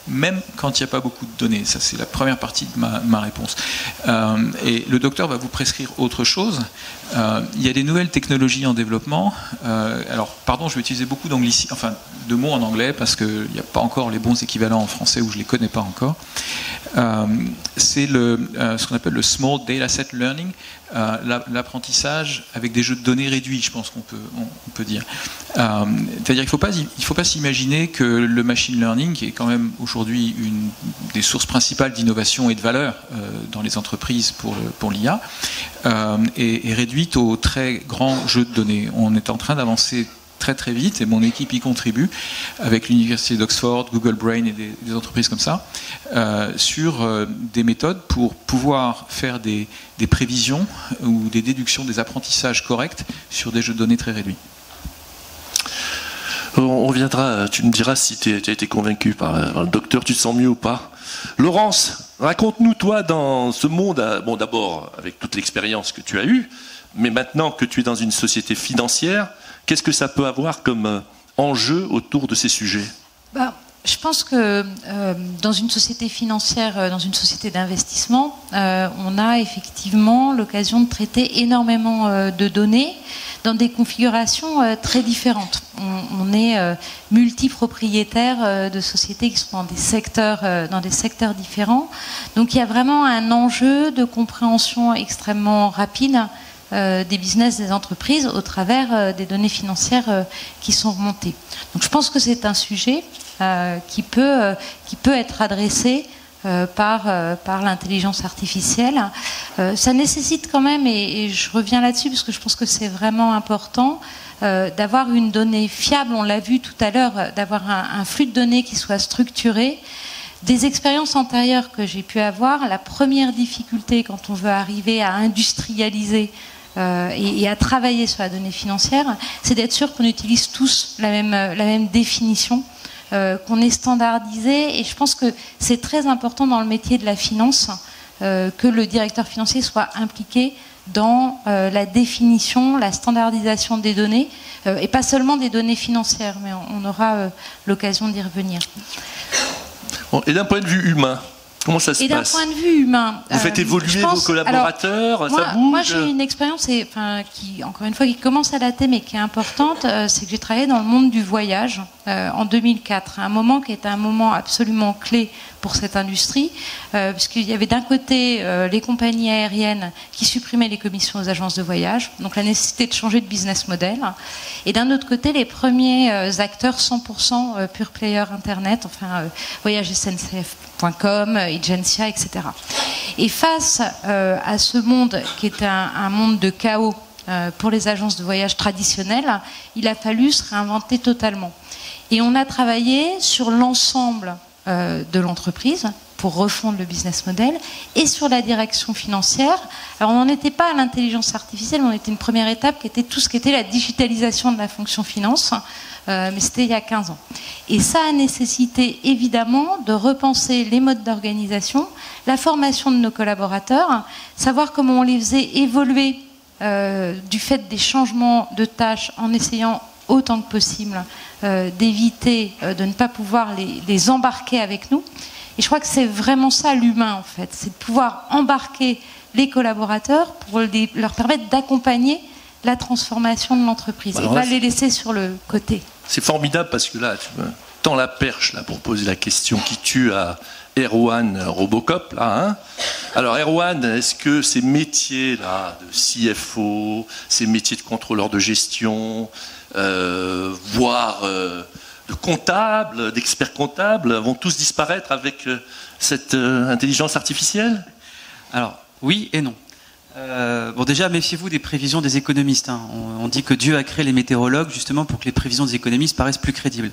même quand il n'y a pas beaucoup de données. Ça, c'est la première partie de ma, ma réponse. Euh, et le docteur va vous prescrire autre chose. Euh, il y a des nouvelles technologies en développement. Euh, alors, pardon, je vais utiliser beaucoup d'anglicisme, enfin, de mots en anglais parce qu'il n'y a pas encore les bons équivalents en français ou je ne les connais pas encore. Euh, c'est le, euh, ce qu'on appelle le Small Dataset Learning, euh, l'apprentissage avec des jeux de données réduits, je pense qu'on peut, on, on peut dire. Euh, C'est-à-dire qu'il ne faut pas, il faut pas s'imaginer que le machine learning, qui est quand même aujourd'hui une des sources principales d'innovation et de valeur euh, dans les entreprises pour, pour l'I A, euh, est, est réduite au très grand jeu de données. On est en train d'avancer très très vite, et mon équipe y contribue, avec l'université d'Oxford, Google Brain et des, des entreprises comme ça, euh, sur euh, des méthodes pour pouvoir faire des, des prévisions ou des déductions, des apprentissages corrects sur des jeux de données très réduits. On reviendra, tu me diras si tu as été convaincu par, par le docteur, tu te sens mieux ou pas. Laurence, raconte-nous toi dans ce monde, bon d'abord avec toute l'expérience que tu as eue, mais maintenant que tu es dans une société financière, qu'est-ce que ça peut avoir comme enjeu autour de ces sujets ? Bah, je pense que euh, dans une société financière, dans une société d'investissement, euh, on a effectivement l'occasion de traiter énormément euh, de données dans des configurations euh, très différentes. On, on est euh, multipropriétaire euh, de sociétés qui sont dans des secteurs, euh, dans des secteurs différents. Donc il y a vraiment un enjeu de compréhension extrêmement rapide Euh, des business des entreprises au travers euh, des données financières euh, qui sont remontées. Donc je pense que c'est un sujet euh, qui, peut, euh, qui peut être adressé euh, par, euh, par l'intelligence artificielle. Euh, ça nécessite quand même, et, et je reviens là-dessus parce que je pense que c'est vraiment important, euh, d'avoir une donnée fiable, on l'a vu tout à l'heure, d'avoir un, un flux de données qui soit structuré. Des expériences antérieures que j'ai pu avoir, la première difficulté quand on veut arriver à industrialiser Euh, et, et à travailler sur la donnée financière, c'est d'être sûr qu'on utilise tous la même, la même définition, euh, qu'on est standardisé. Et je pense que c'est très important dans le métier de la finance euh, que le directeur financier soit impliqué dans euh, la définition, la standardisation des données, euh, et pas seulement des données financières, mais on, on aura euh, l'occasion d'y revenir. Bon, et d'un point de vue humain, comment ça se et d'un passe ? point de vue humain, Vous faites évoluer pense, vos collaborateurs, alors, ça moi, bouge ? Moi, j'ai une expérience, et, enfin, qui, encore une fois, qui commence à dater, mais qui est importante. Euh, c'est que j'ai travaillé dans le monde du voyage euh, en deux mille quatre, un moment qui est un moment absolument clé pour cette industrie, euh, puisqu'il y avait d'un côté euh, les compagnies aériennes qui supprimaient les commissions aux agences de voyage, donc la nécessité de changer de business model, et d'un autre côté les premiers euh, acteurs cent pour cent euh, pure player internet, enfin euh, voyage S N C F point com, Egencia, et cetera. Et face euh, à ce monde qui est un, un monde de chaos euh, pour les agences de voyage traditionnelles, il a fallu se réinventer totalement. Et on a travaillé sur l'ensemble euh, de l'entreprise pour refondre le business model et sur la direction financière. Alors on n'en était pas à l'intelligence artificielle, on était une première étape qui était tout ce qui était la digitalisation de la fonction finance, euh, mais c'était il y a quinze ans. Et ça a nécessité évidemment de repenser les modes d'organisation, la formation de nos collaborateurs, savoir comment on les faisait évoluer euh, du fait des changements de tâches en essayant autant que possible euh, d'éviter euh, de ne pas pouvoir les, les embarquer avec nous. Et je crois que c'est vraiment ça l'humain en fait, c'est de pouvoir embarquer les collaborateurs pour les, leur permettre d'accompagner la transformation de l'entreprise et pas les laisser sur le côté. C'est formidable parce que là, tu me tends la perche là, pour poser la question qui tue à Erwan Robocop. Là, hein. Alors Erwan, est-ce que ces métiers-là de C F O, ces métiers de contrôleur de gestion, euh, voire euh, de comptable, d'experts comptables, vont tous disparaître avec euh, cette euh, intelligence artificielle ? Alors, oui et non. Euh, bon, déjà, méfiez-vous des prévisions des économistes. Hein. On, on dit que Dieu a créé les météorologues justement pour que les prévisions des économistes paraissent plus crédibles.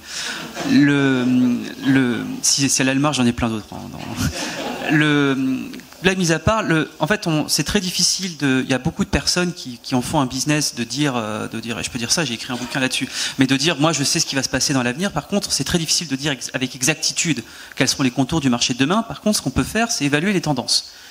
Le, le, si c'est là le marge, j'en ai plein d'autres. Hein, dans, le, blague mise à part, le, en fait, c'est très difficile. De, il y a beaucoup de personnes qui, qui en font un business de dire, de dire, et je peux dire ça, j'ai écrit un bouquin là-dessus, mais de dire, moi, je sais ce qui va se passer dans l'avenir. Par contre, c'est très difficile de dire ex, avec exactitude quels seront les contours du marché de demain. Par contre, ce qu'on peut faire, c'est évaluer les tendances.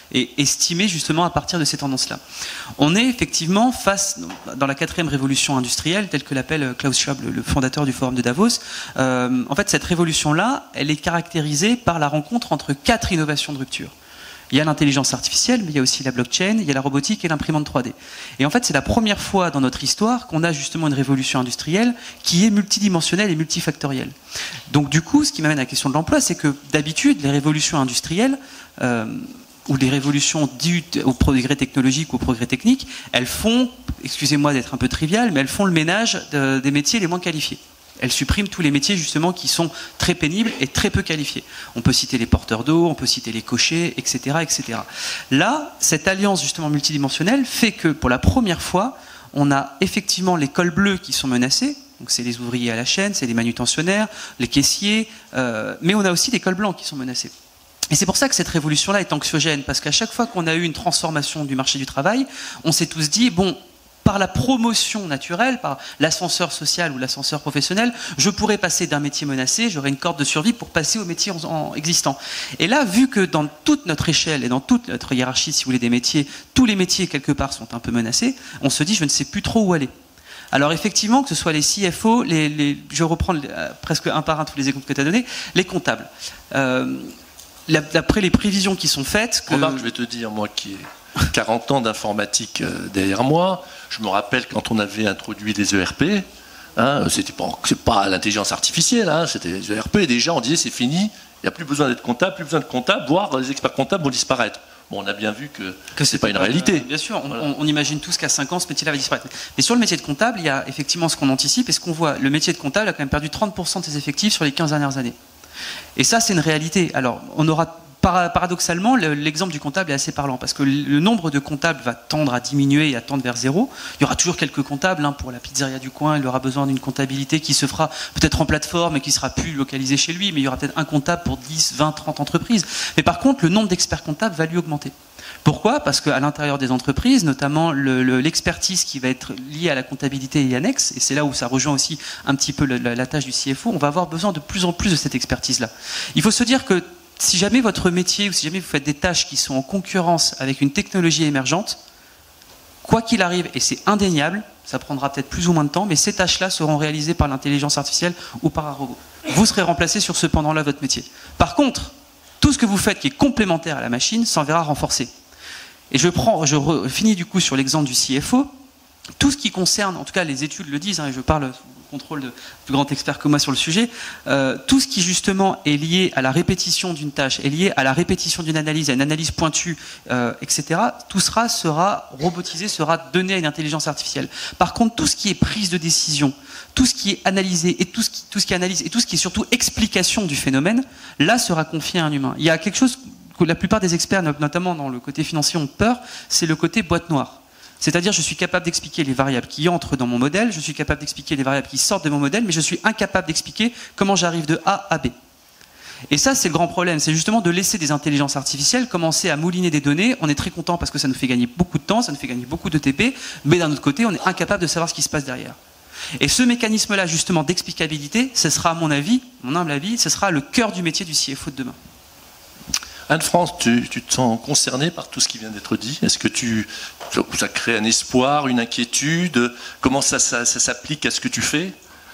et estimées justement à partir de ces tendances-là. On est effectivement face, dans la quatrième révolution industrielle, telle que l'appelle Klaus Schwab, le fondateur du Forum de Davos, euh, en fait cette révolution-là, elle est caractérisée par la rencontre entre quatre innovations de rupture. Il y a l'intelligence artificielle, mais il y a aussi la blockchain, il y a la robotique et l'imprimante trois D. Et en fait, c'est la première fois dans notre histoire qu'on a justement une révolution industrielle qui est multidimensionnelle et multifactorielle. Donc du coup, ce qui m'amène à la question de l'emploi, c'est que d'habitude, les révolutions industrielles, euh, ou les révolutions dues au progrès technologique ou au progrès technique, elles font, excusez-moi d'être un peu trivial, mais elles font le ménage de, des métiers les moins qualifiés. Elle supprime tous les métiers justement qui sont très pénibles et très peu qualifiés. On peut citer les porteurs d'eau, on peut citer les cochers, et cetera, et cetera. Là, cette alliance justement multidimensionnelle fait que pour la première fois, on a effectivement les cols bleus qui sont menacés. Donc c'est les ouvriers à la chaîne, c'est les manutentionnaires, les caissiers, euh, mais on a aussi des cols blancs qui sont menacés. Et c'est pour ça que cette révolution-là est anxiogène, parce qu'à chaque fois qu'on a eu une transformation du marché du travail, on s'est tous dit, bon, par la promotion naturelle, par l'ascenseur social ou l'ascenseur professionnel, je pourrais passer d'un métier menacé, j'aurais une corde de survie pour passer au métier en, en existant. Et là, vu que dans toute notre échelle et dans toute notre hiérarchie, si vous voulez, des métiers, tous les métiers quelque part sont un peu menacés, on se dit je ne sais plus trop où aller. Alors effectivement, que ce soit les C F O, les, les, je reprends les, euh, presque un par un tous les exemples que tu as donnés, les comptables. Euh, D'après les prévisions qui sont faites... Que... Remarque, je vais te dire, moi qui ai quarante ans d'informatique derrière moi, je me rappelle quand on avait introduit les E R P, hein, c'était pas, c'est pas l'intelligence artificielle, hein, c'était les E R P, et déjà on disait c'est fini, il n'y a plus besoin d'être comptable, plus besoin de comptable, voire les experts comptables vont disparaître. Bon, on a bien vu que, que c'est pas une réalité. Bien sûr, on, voilà. on, on imagine tous qu'à cinq ans, ce métier-là va disparaître. Mais sur le métier de comptable, il y a effectivement ce qu'on anticipe et ce qu'on voit. Le métier de comptable a quand même perdu trente pour cent de ses effectifs sur les quinze dernières années. Et ça, c'est une réalité. Alors, on aura... Paradoxalement, l'exemple du comptable est assez parlant parce que le nombre de comptables va tendre à diminuer et à tendre vers zéro. Il y aura toujours quelques comptables, hein, pour la pizzeria du coin, il aura besoin d'une comptabilité qui se fera peut-être en plateforme et qui sera plus localisée chez lui, mais il y aura peut-être un comptable pour dix, vingt, trente entreprises. Mais par contre, le nombre d'experts comptables va lui augmenter. Pourquoi ? Parce qu'à l'intérieur des entreprises, notamment l'expertise le, qui va être liée à la comptabilité et annexe, et c'est là où ça rejoint aussi un petit peu la, la, la tâche du C F O, on va avoir besoin de plus en plus de cette expertise-là. Il faut se dire que si jamais votre métier ou si jamais vous faites des tâches qui sont en concurrence avec une technologie émergente, quoi qu'il arrive, et c'est indéniable, ça prendra peut-être plus ou moins de temps, mais ces tâches-là seront réalisées par l'intelligence artificielle ou par un robot. Vous serez remplacé sur ce pendant-là votre métier. Par contre, tout ce que vous faites qui est complémentaire à la machine s'en verra renforcé. Et je, prends, je re, finis du coup sur l'exemple du C F O. Tout ce qui concerne, en tout cas les études le disent, hein, et je parle contrôle de plus grand expert que moi sur le sujet, euh, tout ce qui justement est lié à la répétition d'une tâche, est lié à la répétition d'une analyse, à une analyse pointue, euh, et cetera, tout sera, sera robotisé, sera donné à une intelligence artificielle. Par contre, tout ce qui est prise de décision, tout ce qui est analysé, et tout ce qui, tout ce qui est analyse, et tout ce qui est surtout explication du phénomène, là sera confié à un humain. Il y a quelque chose que la plupart des experts, notamment dans le côté financier, ont peur, c'est le côté boîte noire. C'est-à-dire, je suis capable d'expliquer les variables qui entrent dans mon modèle, je suis capable d'expliquer les variables qui sortent de mon modèle, mais je suis incapable d'expliquer comment j'arrive de A à B. Et ça, c'est le grand problème, c'est justement de laisser des intelligences artificielles commencer à mouliner des données. On est très content parce que ça nous fait gagner beaucoup de temps, ça nous fait gagner beaucoup de T P, mais d'un autre côté, on est incapable de savoir ce qui se passe derrière. Et ce mécanisme-là, justement, d'explicabilité, ce sera, à mon avis, mon humble avis, ce sera le cœur du métier du C F O de demain. Anne-France, tu, tu te sens concernée par tout ce qui vient d'être dit? Est-ce que tu, ça crée un espoir, une inquiétude? Comment ça, ça, ça s'applique à ce que tu fais?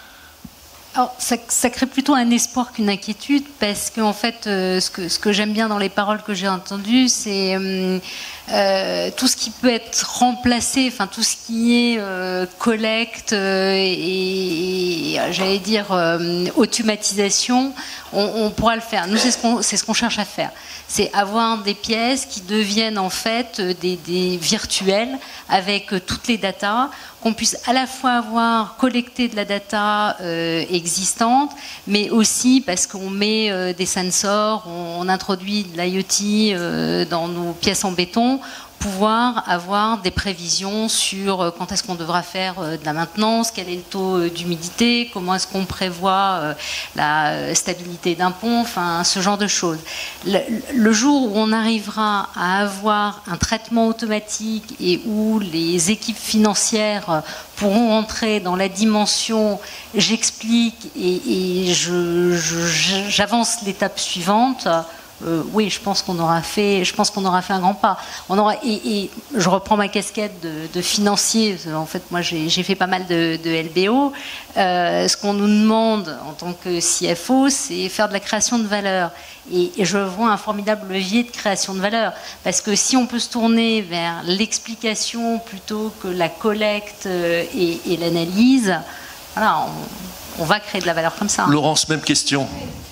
Alors, ça, ça crée plutôt un espoir qu'une inquiétude, parce qu'en fait, euh, ce que, ce que j'aime bien dans les paroles que j'ai entendues, c'est euh, euh, tout ce qui peut être remplacé, enfin tout ce qui est euh, collecte euh, et, et j'allais dire euh, automatisation, on, on pourra le faire. Nous, c'est ce qu'on c'est ce qu'on cherche à faire. C'est avoir des pièces qui deviennent en fait des, des virtuels avec toutes les datas, qu'on puisse à la fois avoir collecté de la data euh, existante, mais aussi parce qu'on met euh, des sensors, on, on introduit de l'I O T euh, dans nos pièces en béton, pouvoir avoir des prévisions sur quand est-ce qu'on devra faire de la maintenance, quel est le taux d'humidité, comment est-ce qu'on prévoit la stabilité d'un pont, enfin ce genre de choses. Le, le jour où on arrivera à avoir un traitement automatique et où les équipes financières pourront entrer dans la dimension j'explique et, et je, je, j'avance l'étape suivante, euh, oui, je pense qu'on aura fait, je pense qu'on aura fait un grand pas. On aura, et, et je reprends ma casquette de, de financier. En fait, moi, j'ai fait pas mal de, de L B O. Euh, ce qu'on nous demande en tant que C F O, c'est faire de la création de valeur. Et, et je vois un formidable levier de création de valeur. Parce que si on peut se tourner vers l'explication plutôt que la collecte et, et l'analyse, voilà, on, on va créer de la valeur comme ça. Laurence, même question.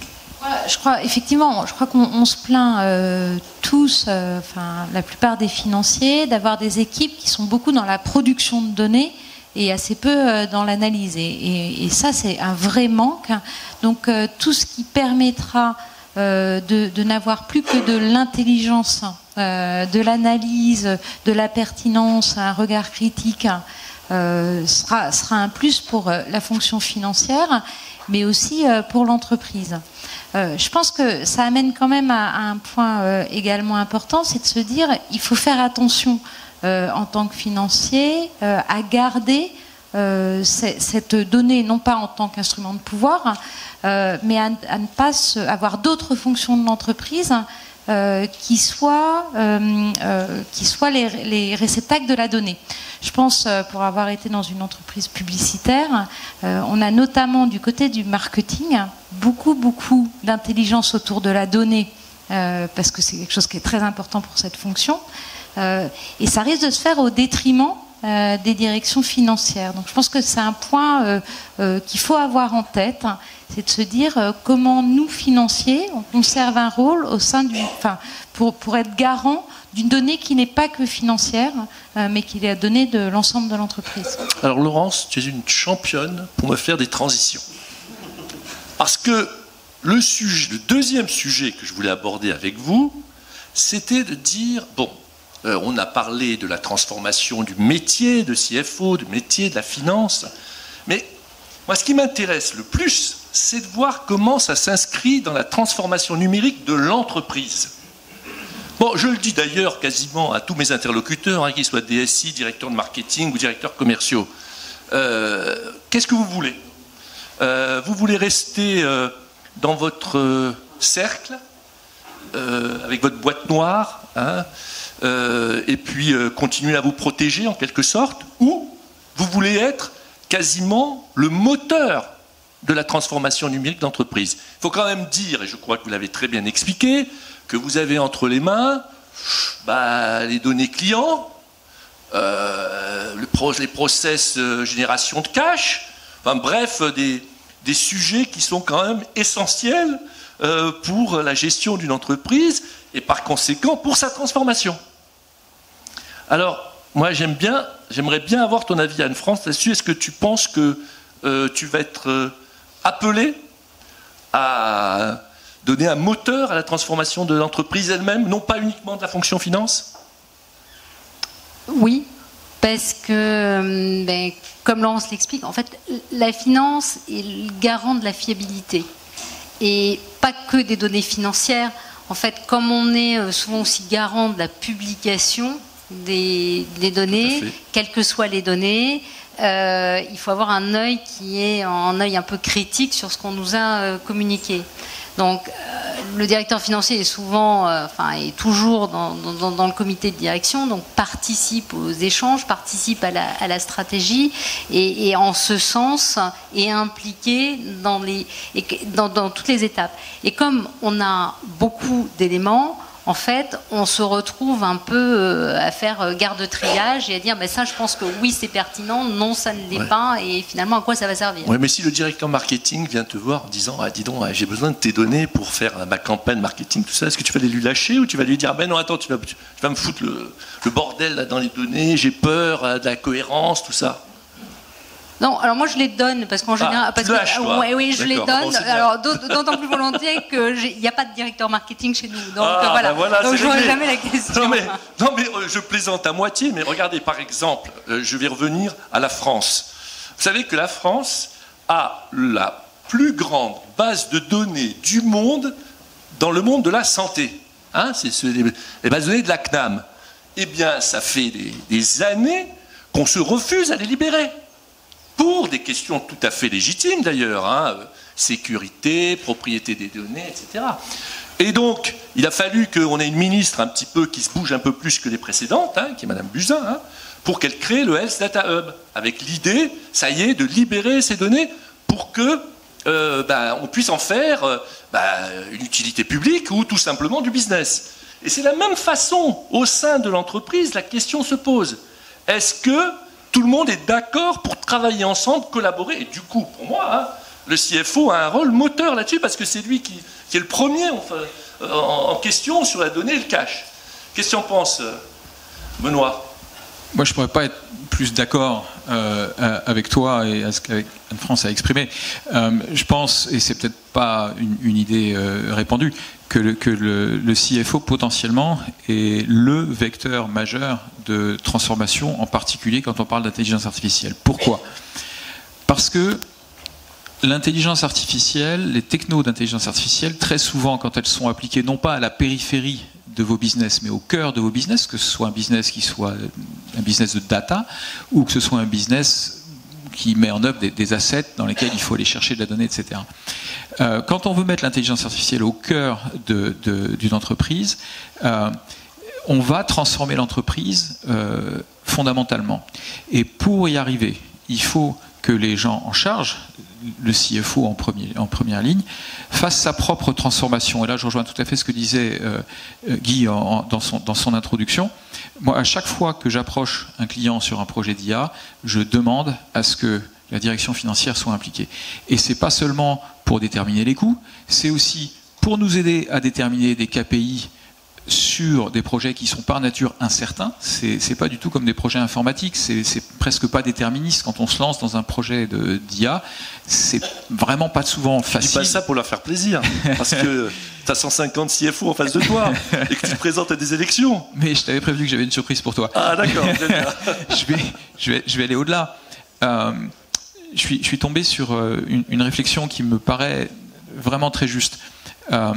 Je crois, effectivement, je crois qu'on se plaint euh, tous, euh, enfin, la plupart des financiers, d'avoir des équipes qui sont beaucoup dans la production de données et assez peu euh, dans l'analyse. Et, et, et ça, c'est un vrai manque. Donc, euh, tout ce qui permettra euh, de, de n'avoir plus que de l'intelligence, euh, de l'analyse, de la pertinence, un regard critique, euh, sera, sera un plus pour euh, la fonction financière, mais aussi euh, pour l'entreprise. Euh, je pense que ça amène quand même à, à un point euh, également important, c'est de se dire il faut faire attention euh, en tant que financier euh, à garder euh, cette donnée, non pas en tant qu'instrument de pouvoir, euh, mais à, à ne pas se, avoir d'autres fonctions de l'entreprise euh, qui soient, euh, euh, qui soient les, les réceptacles de la donnée. Je pense, euh, pour avoir été dans une entreprise publicitaire, euh, on a notamment du côté du marketing beaucoup, beaucoup d'intelligence autour de la donnée, euh, parce que c'est quelque chose qui est très important pour cette fonction, euh, et ça risque de se faire au détriment euh, des directions financières. Donc je pense que c'est un point euh, euh, qu'il faut avoir en tête, c'est de se dire euh, comment nous, financiers, on conserve un rôle au sein du, enfin, pour, pour être garant d'une donnée qui n'est pas que financière, euh, mais qui est la donnée de l'ensemble de l'entreprise. Alors Laurence, tu es une championne pour me faire des transitions. Parce que le, sujet, le deuxième sujet que je voulais aborder avec vous, c'était de dire, bon, euh, on a parlé de la transformation du métier de C F O, du métier de la finance, mais moi ce qui m'intéresse le plus, c'est de voir comment ça s'inscrit dans la transformation numérique de l'entreprise. Bon, je le dis d'ailleurs quasiment à tous mes interlocuteurs, hein, qu'ils soient D S I, directeurs de marketing ou directeurs commerciaux. Euh, Qu'est-ce que vous voulez ? euh, Vous voulez rester euh, dans votre euh, cercle, euh, avec votre boîte noire, hein, euh, et puis euh, continuer à vous protéger en quelque sorte, ou vous voulez être quasiment le moteur de la transformation numérique d'entreprise. Il faut quand même dire, et je crois que vous l'avez très bien expliqué, que vous avez entre les mains bah, les données clients, euh, le pro, les process euh, génération de cash, enfin bref, des, des sujets qui sont quand même essentiels euh, pour la gestion d'une entreprise et par conséquent pour sa transformation. Alors, moi j'aime bien, j'aimerais bien avoir ton avis, Anne-France, là-dessus. Est-ce que tu penses que euh, tu vas être euh, appelé à donner un moteur à la transformation de l'entreprise elle-même, non pas uniquement de la fonction finance? Oui, parce que, ben, comme Laurence l'explique, en fait, la finance est le garant de la fiabilité. Et pas que des données financières. En fait, comme on est souvent aussi garant de la publication des, des données, quelles que soient les données, euh, il faut avoir un œil qui est un œil un peu critique sur ce qu'on nous a euh, communiqué. Donc, euh, le directeur financier est souvent, euh, enfin, est toujours dans, dans, dans le comité de direction, donc participe aux échanges, participe à la, à la stratégie, et, et en ce sens est impliqué dans, les, et dans, dans toutes les étapes. Et comme on a beaucoup d'éléments, en fait, on se retrouve un peu à faire garde-triage et à dire ben ça, je pense que oui, c'est pertinent, non, ça ne l'est ouais. pas, et finalement, à quoi ça va servir? Oui, mais si le directeur marketing vient te voir en disant ah, dis donc, j'ai besoin de tes données pour faire ma campagne marketing, tout ça, est-ce que tu vas aller lui lâcher ou tu vas lui dire ah ben non, attends, tu vas, tu vas me foutre le, le bordel là, dans les données, j'ai peur de la cohérence, tout ça? Non, alors moi je les donne parce qu'en général, ah, parce lâches, que ouais, oui, je les donne. Bon, alors d'autant plus volontiers que il n'y a pas de directeur marketing chez nous, donc ah, euh, voilà. Ben voilà. Donc je n'aurai jamais la question. Non mais, non mais euh, je plaisante à moitié, mais regardez par exemple, euh, je vais revenir à la France. Vous savez que la France a la plus grande base de données du monde dans le monde de la santé. Hein, c'est ce, les, les bases de données de la C N A M. Eh bien, ça fait des, des années qu'on se refuse à les libérer. Pour des questions tout à fait légitimes d'ailleurs, hein, sécurité, propriété des données, et cetera. Et donc, il a fallu qu'on ait une ministre un petit peu qui se bouge un peu plus que les précédentes, hein, qui est Madame Buzyn, hein, pour qu'elle crée le Health Data Hub, avec l'idée, ça y est, de libérer ces données pour que euh, bah, on puisse en faire euh, bah, une utilité publique ou tout simplement du business. Et c'est la même façon, au sein de l'entreprise, la question se pose. Est-ce que tout le monde est d'accord pour travailler ensemble, collaborer? Et du coup, pour moi, hein, le C F O a un rôle moteur là-dessus, parce que c'est lui qui, qui est le premier enfin, en, en question sur la donnée et le cash. Qu'est-ce que tu en penses, Benoît? Moi, je ne pourrais pas être plus d'accord euh, avec toi et à ce qu'avec Anne-France a exprimé. Euh, je pense, et c'est peut-être pas une, une idée euh, répandue, que, le, que le, le C F O potentiellement est le vecteur majeur de transformation, en particulier quand on parle d'intelligence artificielle. Pourquoi? Parce que l'intelligence artificielle, les technos d'intelligence artificielle, très souvent, quand elles sont appliquées non pas à la périphérie de vos business, mais au cœur de vos business, que ce soit un business qui soit un business de data, ou que ce soit un business qui met en œuvre des, des assets dans lesquels il faut aller chercher de la donnée, et cetera. Euh, quand on veut mettre l'intelligence artificielle au cœur de, de, d'une entreprise, euh, on va transformer l'entreprise euh, fondamentalement. Et pour y arriver, il faut que les gens en charge, le C F O en, premier, en première ligne, fasse sa propre transformation. Et là, je rejoins tout à fait ce que disait euh, Guy en, en, dans, son, dans son introduction. Moi, à chaque fois que j'approche un client sur un projet d'I A, je demande à ce que la direction financière soit impliquée. Et c'est pas seulement pour déterminer les coûts, c'est aussi pour nous aider à déterminer des K P I sur des projets qui sont par nature incertains. C'est, c'est pas du tout comme des projets informatiques, c'est, c'est presque pas déterministe. Quand on se lance dans un projet de, d'I A, c'est vraiment pas souvent facile. Tu dis pas ça pour leur faire plaisir, parce que tu as cent cinquante C F O en face de toi et que tu te présentes à des élections. Mais je t'avais prévenu que j'avais une surprise pour toi. Ah d'accord. je, vais, je, vais, je vais aller au-delà. Euh, je, suis, je suis tombé sur une, une réflexion qui me paraît vraiment très juste. Euh,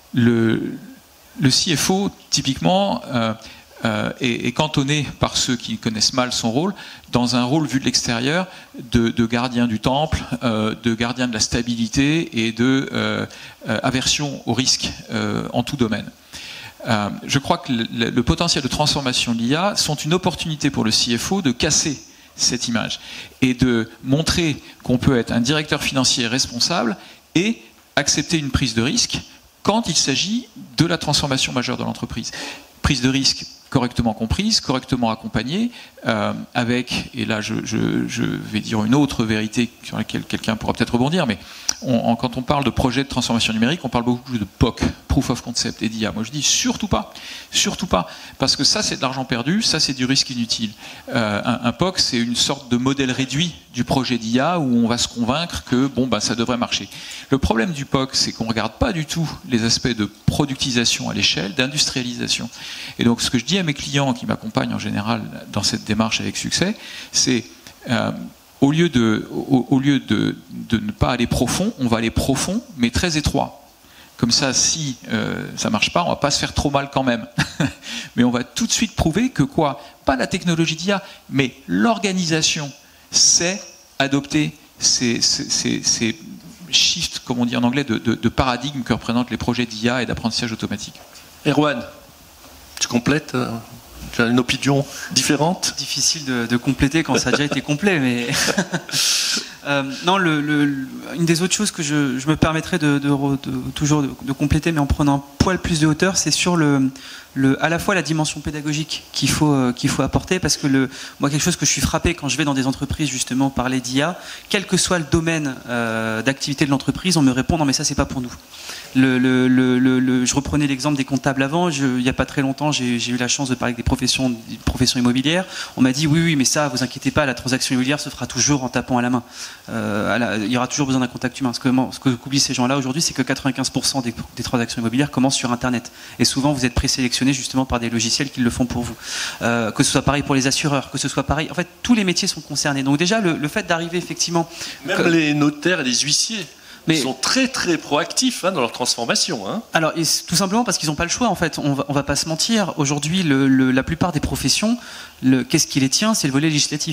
le Le C F O, typiquement, euh, euh, est, est cantonné par ceux qui connaissent mal son rôle, dans un rôle vu de l'extérieur de, de gardien du temple, euh, de gardien de la stabilité et de euh, euh, aversion au risque euh, en tout domaine. Euh, je crois que le, le potentiel de transformation de l'I A sont une opportunité pour le C F O de casser cette image et de montrer qu'on peut être un directeur financier responsable et accepter une prise de risque quand il s'agit de la transformation majeure de l'entreprise. Prise de risque correctement comprise, correctement accompagnée, euh, avec, et là je, je, je vais dire une autre vérité sur laquelle quelqu'un pourra peut-être rebondir, mais on, en, quand on parle de projet de transformation numérique, on parle beaucoup de P O C, Proof of Concept et d'I A. Moi je dis surtout pas, surtout pas, parce que ça c'est de l'argent perdu, ça c'est du risque inutile. Euh, un, un P O C c'est une sorte de modèle réduit du projet d'I A où on va se convaincre que bon bah ça devrait marcher. Le problème du P O C c'est qu'on ne regarde pas du tout les aspects de productisation à l'échelle, d'industrialisation. Et donc ce que je dis à mes clients qui m'accompagnent en général dans cette démarche avec succès, c'est euh, au lieu, de, au, au lieu de, de ne pas aller profond, on va aller profond mais très étroit. Comme ça, si euh, ça ne marche pas, on ne va pas se faire trop mal quand même. Mais on va tout de suite prouver que quoi? Pas la technologie d'I A, mais l'organisation sait adopter ces, ces, ces, ces shifts, comme on dit en anglais, de, de, de paradigme que représentent les projets d'I A et d'apprentissage automatique. Erwan, tu complètes euh, tu as une opinion différente? Difficile de, de compléter quand ça a déjà été complet, mais euh, non. Le, le, une des autres choses que je, je me permettrais de, de, de toujours de, de compléter, mais en prenant un poil plus de hauteur, c'est sur le, le, à la fois la dimension pédagogique qu'il faut euh, qu'il faut apporter, parce que le, moi quelque chose que je suis frappé quand je vais dans des entreprises justement parler d'I A, quel que soit le domaine euh, d'activité de l'entreprise, on me répond non mais ça c'est pas pour nous. Le, le, le, le, je reprenais l'exemple des comptables avant. Je, il n'y a pas très longtemps, j'ai, j'ai eu la chance de parler avec des professions, des professions immobilières. On m'a dit oui, oui, mais ça, vous inquiétez pas, la transaction immobilière se fera toujours en tapant à la main. Euh, à la, il y aura toujours besoin d'un contact humain. Ce que, ce que oublient ces gens-là aujourd'hui, c'est que quatre-vingt-quinze pour cent des, des transactions immobilières commencent sur Internet. Et souvent, vous êtes présélectionnés justement par des logiciels qui le font pour vous. Euh, que ce soit pareil pour les assureurs, que ce soit pareil. En fait, tous les métiers sont concernés. Donc déjà, le, le fait d'arriver effectivement, même que, les notaires et les huissiers. Mais ils sont très très proactifs hein, dans leur transformation. Hein. Alors, tout simplement parce qu'ils n'ont pas le choix en fait. On va, on va pas se mentir. Aujourd'hui, le, le, la plupart des professions, le, qu'est-ce qui les tient? C'est le volet législatif.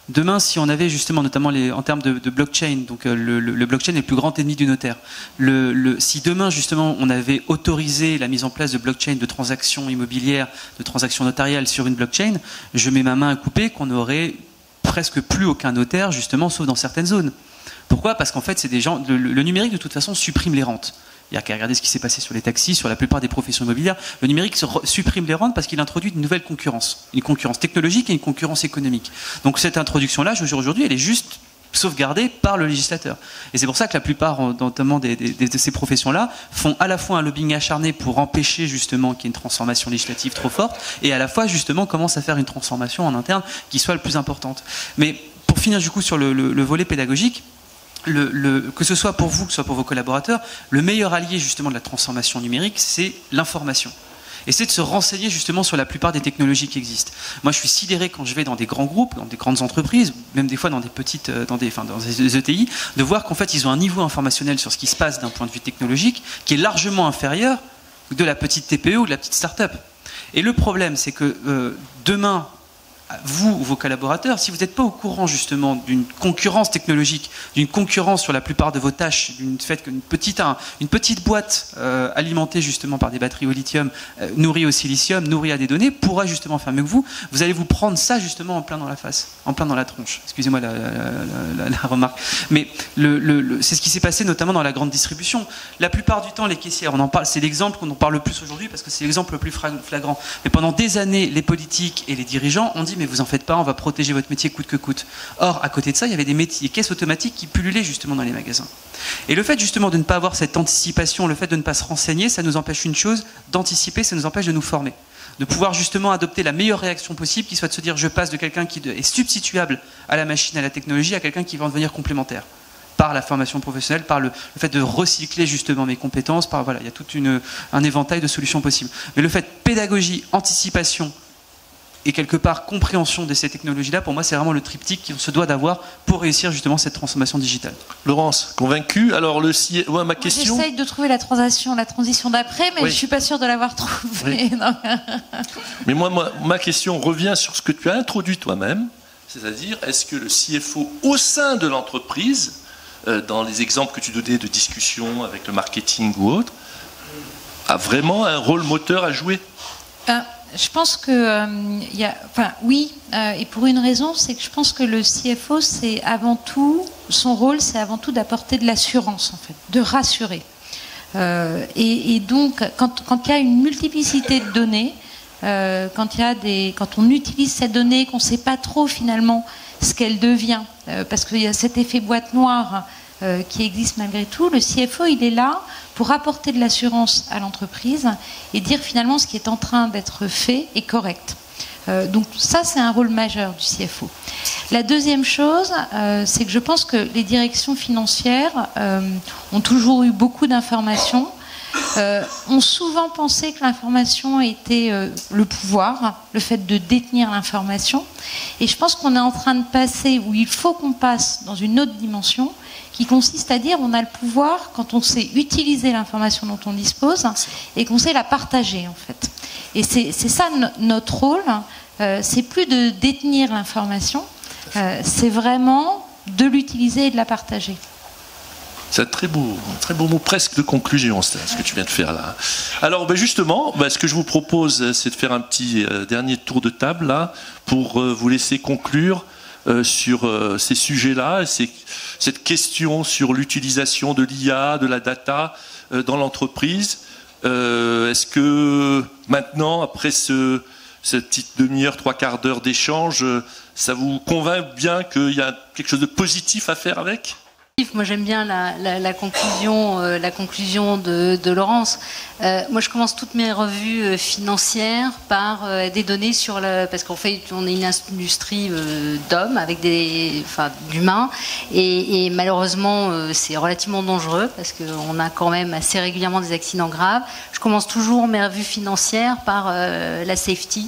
Demain, si on avait justement, notamment les, en termes de, de blockchain, donc euh, le, le, le blockchain est le plus grand ennemi du notaire. Le, le, si demain, justement, on avait autorisé la mise en place de blockchain, de transactions immobilières, de transactions notariales sur une blockchain, je mets ma main à couper qu'on n'aurait presque plus aucun notaire, justement, sauf dans certaines zones. Pourquoi? Parce qu'en fait, c'est des gens. Le, le numérique, de toute façon, supprime les rentes. Il n'y a qu'à regarder ce qui s'est passé sur les taxis, sur la plupart des professions immobilières. Le numérique supprime les rentes parce qu'il introduit une nouvelle concurrence. Une concurrence technologique et une concurrence économique. Donc cette introduction-là, aujourd'hui, elle est juste sauvegardée par le législateur. Et c'est pour ça que la plupart, notamment des, des, de ces professions-là, font à la fois un lobbying acharné pour empêcher justement qu'il y ait une transformation législative trop forte, et à la fois justement commencent à faire une transformation en interne qui soit le plus importante. Mais pour finir du coup sur le, le, le volet pédagogique, Le, le, que ce soit pour vous, que ce soit pour vos collaborateurs, le meilleur allié justement de la transformation numérique, c'est l'information. Et c'est de se renseigner justement sur la plupart des technologies qui existent. Moi, je suis sidéré quand je vais dans des grands groupes, dans des grandes entreprises, même des fois dans des petites, dans des, enfin, dans des E T I, de voir qu'en fait, ils ont un niveau informationnel sur ce qui se passe d'un point de vue technologique qui est largement inférieur de la petite T P E ou de la petite start-up. Et le problème, c'est que euh, demain, vous ou vos collaborateurs, si vous n'êtes pas au courant justement d'une concurrence technologique, d'une concurrence sur la plupart de vos tâches, d'une fait qu'une petite, un, une petite boîte euh, alimentée justement par des batteries au lithium, euh, nourrie au silicium, nourrie à des données, pourra justement faire mieux que vous, vous allez vous prendre ça justement en plein dans la face, en plein dans la tronche. Excusez-moi la, la, la, la, la remarque. Mais le, le, le, c'est ce qui s'est passé notamment dans la grande distribution. La plupart du temps, les caissières, on en parle, c'est l'exemple qu'on en parle le plus aujourd'hui parce que c'est l'exemple le plus flagrant. Mais pendant des années, les politiques et les dirigeants ont dit mais vous en faites pas, on va protéger votre métier coûte que coûte. Or, à côté de ça, il y avait des métiers, des caisses automatiques qui pullulaient justement dans les magasins. Et le fait justement de ne pas avoir cette anticipation, le fait de ne pas se renseigner, ça nous empêche une chose, d'anticiper, ça nous empêche de nous former. De pouvoir justement adopter la meilleure réaction possible, qui soit de se dire je passe de quelqu'un qui est substituable à la machine, à la technologie, à quelqu'un qui va en devenir complémentaire. Par la formation professionnelle, par le, le fait de recycler justement mes compétences, par voilà, il y a tout une, un éventail de solutions possibles. Mais le fait pédagogie, anticipation, et quelque part compréhension de ces technologies-là, pour moi, c'est vraiment le triptyque qu'on se doit d'avoir pour réussir justement cette transformation digitale. Laurence, convaincue? Alors, le C I O, ouais, ma question... J'essaye de trouver la transition, la transition d'après, mais oui. Je ne suis pas sûre de l'avoir trouvée. Oui. Mais moi, moi, ma question revient sur ce que tu as introduit toi-même, c'est-à-dire, est-ce que le C F O, au sein de l'entreprise, euh, dans les exemples que tu donnais de discussion avec le marketing ou autre, a vraiment un rôle moteur à jouer? euh... Je pense que, euh, y a, enfin, oui, euh, et pour une raison, c'est que je pense que le C F O, c'est avant tout, son rôle, c'est avant tout d'apporter de l'assurance, en fait, de rassurer. Euh, et, et donc, quand, quand il y a une multiplicité de données, euh, quand, il y a des, quand on utilise ces données, qu'on ne sait pas trop finalement ce qu'elle devient, euh, parce qu'il y a cet effet boîte noire euh, qui existe malgré tout, le C F O, il est là pour apporter de l'assurance à l'entreprise et dire finalement ce qui est en train d'être fait est correct. Euh, donc ça, c'est un rôle majeur du C F O. La deuxième chose, euh, c'est que je pense que les directions financières euh, ont toujours eu beaucoup d'informations, euh, ont souvent pensé que l'information était euh, le pouvoir, le fait de détenir l'information. Et je pense qu'on est en train de passer, où il faut qu'on passe dans une autre dimension, qui consiste à dire on a le pouvoir quand on sait utiliser l'information dont on dispose et qu'on sait la partager en fait. Et c'est, c'est ça no- notre rôle, euh, c'est plus de détenir l'information, euh, c'est vraiment de l'utiliser et de la partager. C'est un très beau, un très beau mot presque de conclusion, ce que tu viens de faire là. Alors ben justement, ben, ce que je vous propose, c'est de faire un petit euh, dernier tour de table là, pour euh, vous laisser conclure Euh, sur euh, ces sujets-là, ces, cette question sur l'utilisation de l'I A, de la data euh, dans l'entreprise. Euh, est-ce que maintenant, après ce, cette petite demi-heure, trois quarts d'heure d'échange, ça vous convainc bien qu'il y a quelque chose de positif à faire avec ? Moi j'aime bien la, la, la conclusion, euh, la conclusion de, de Laurence. Euh, moi je commence toutes mes revues euh, financières par euh, des données sur le, parce qu'en fait on est une industrie euh, d'hommes avec des, enfin d'humains et, et malheureusement euh, c'est relativement dangereux parce qu'on a quand même assez régulièrement des accidents graves. Je commence toujours mes revues financières par euh, la safety.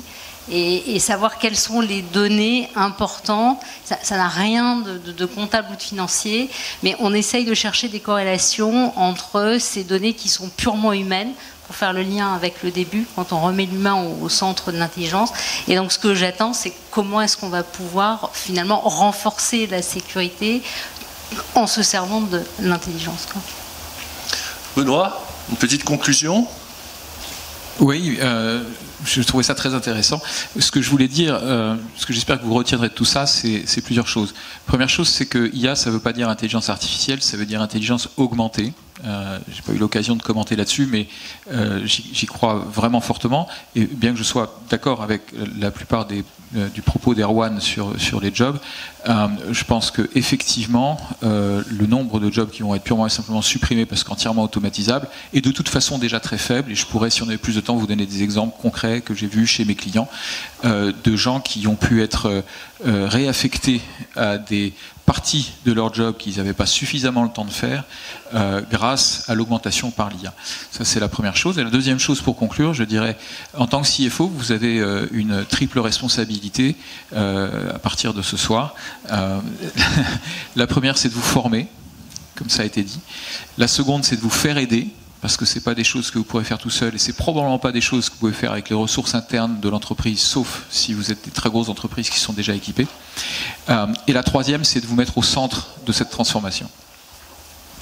et, et savoir quelles sont les données importantes. Ça n'a rien de, de, de comptable ou de financier, mais on essaye de chercher des corrélations entre ces données qui sont purement humaines, pour faire le lien avec le début, quand on remet l'humain au, au centre de l'intelligence. Et donc ce que j'attends, c'est comment est-ce qu'on va pouvoir finalement renforcer la sécurité en se servant de l'intelligence. Benoît, une petite conclusion ? Oui, euh, je trouvais ça très intéressant. Ce que je voulais dire, euh, ce que j'espère que vous retiendrez de tout ça, c'est plusieurs choses. Première chose, c'est que I A, ça ne veut pas dire intelligence artificielle, ça veut dire intelligence augmentée. Euh, j'ai pas eu l'occasion de commenter là-dessus, mais euh, j'y crois vraiment fortement. Et bien que je sois d'accord avec la plupart des, euh, du propos d'Erwan sur, sur les jobs, euh, je pense que effectivement, euh, le nombre de jobs qui vont être purement et simplement supprimés parce qu'entièrement automatisables est de toute façon déjà très faible. Et je pourrais, si on avait plus de temps, vous donner des exemples concrets que j'ai vus chez mes clients euh, de gens qui ont pu être euh, réaffectés à des partie de leur job qu'ils n'avaient pas suffisamment le temps de faire euh, grâce à l'augmentation par l'I A. Ça, c'est la première chose. Et la deuxième chose, pour conclure, je dirais, en tant que C F O, vous avez euh, une triple responsabilité euh, à partir de ce soir. Euh, la première, c'est de vous former, comme ça a été dit. La seconde, c'est de vous faire aider, parce que ce n'est pas des choses que vous pourrez faire tout seul, et c'est probablement pas des choses que vous pouvez faire avec les ressources internes de l'entreprise, sauf si vous êtes des très grosses entreprises qui sont déjà équipées. Euh, et la troisième, c'est de vous mettre au centre de cette transformation. Erwan ?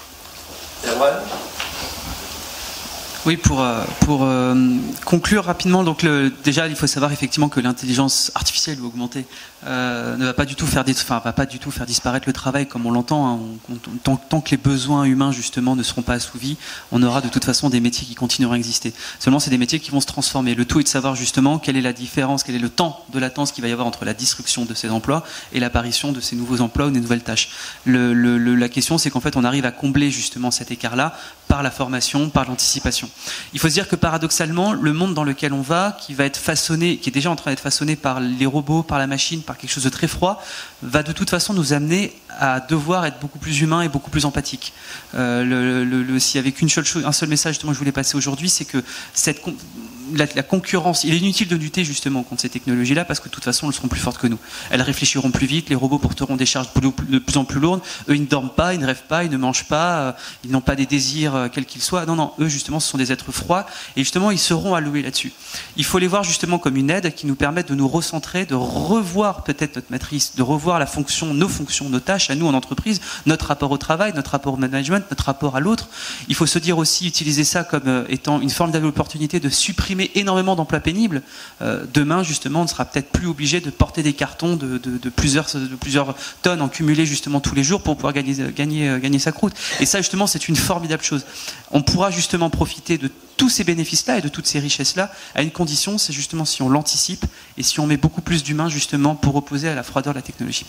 Oui, pour, pour euh, conclure rapidement, donc le, déjà il faut savoir effectivement que l'intelligence artificielle ou augmentée euh, ne va pas du tout faire, enfin, va pas du tout faire disparaître le travail comme on l'entend. Hein. On, on, tant, tant que les besoins humains justement ne seront pas assouvis, on aura de toute façon des métiers qui continueront à exister. Seulement, c'est des métiers qui vont se transformer. Le tout est de savoir justement quelle est la différence, quel est le temps de latence qu'il va y avoir entre la destruction de ces emplois et l'apparition de ces nouveaux emplois ou des nouvelles tâches. Le, le, le, la question, c'est qu'en fait, on arrive à combler justement cet écart-là par la formation, par l'anticipation. Il faut se dire que paradoxalement, le monde dans lequel on va, qui va être façonné, qui est déjà en train d'être façonné par les robots, par la machine, par quelque chose de très froid, va de toute façon nous amener à devoir être beaucoup plus humain et beaucoup plus empathique. Euh, le, le, le, s'il y avait qu'une seule chose, un seul message justement que je voulais passer aujourd'hui, c'est que cette La, la concurrence, il est inutile de lutter justement contre ces technologies-là parce que de toute façon elles seront plus fortes que nous. Elles réfléchiront plus vite, les robots porteront des charges de plus en plus lourdes, eux ils ne dorment pas, ils ne rêvent pas, ils ne mangent pas, ils n'ont pas des désirs quels qu'ils soient. Non, non, eux justement ce sont des êtres froids et justement ils seront alloués là-dessus. Il faut les voir justement comme une aide qui nous permette de nous recentrer, de revoir peut-être notre matrice, de revoir la fonction, nos fonctions, nos tâches à nous en entreprise, notre rapport au travail, notre rapport au management, notre rapport à l'autre. Il faut se dire aussi, utiliser ça comme étant une formidable opportunité de supprimer énormément d'emplois pénibles. Euh, demain, justement, on ne sera peut-être plus obligé de porter des cartons de, de, de, plusieurs, de plusieurs tonnes en cumulé justement tous les jours pour pouvoir gagner, gagner, gagner sa croûte. Et ça, justement, c'est une formidable chose. On pourra justement profiter de tous ces bénéfices-là et de toutes ces richesses-là à une condition, c'est justement si on l'anticipe et si on met beaucoup plus d'humains justement pour opposer à la froideur de la technologie.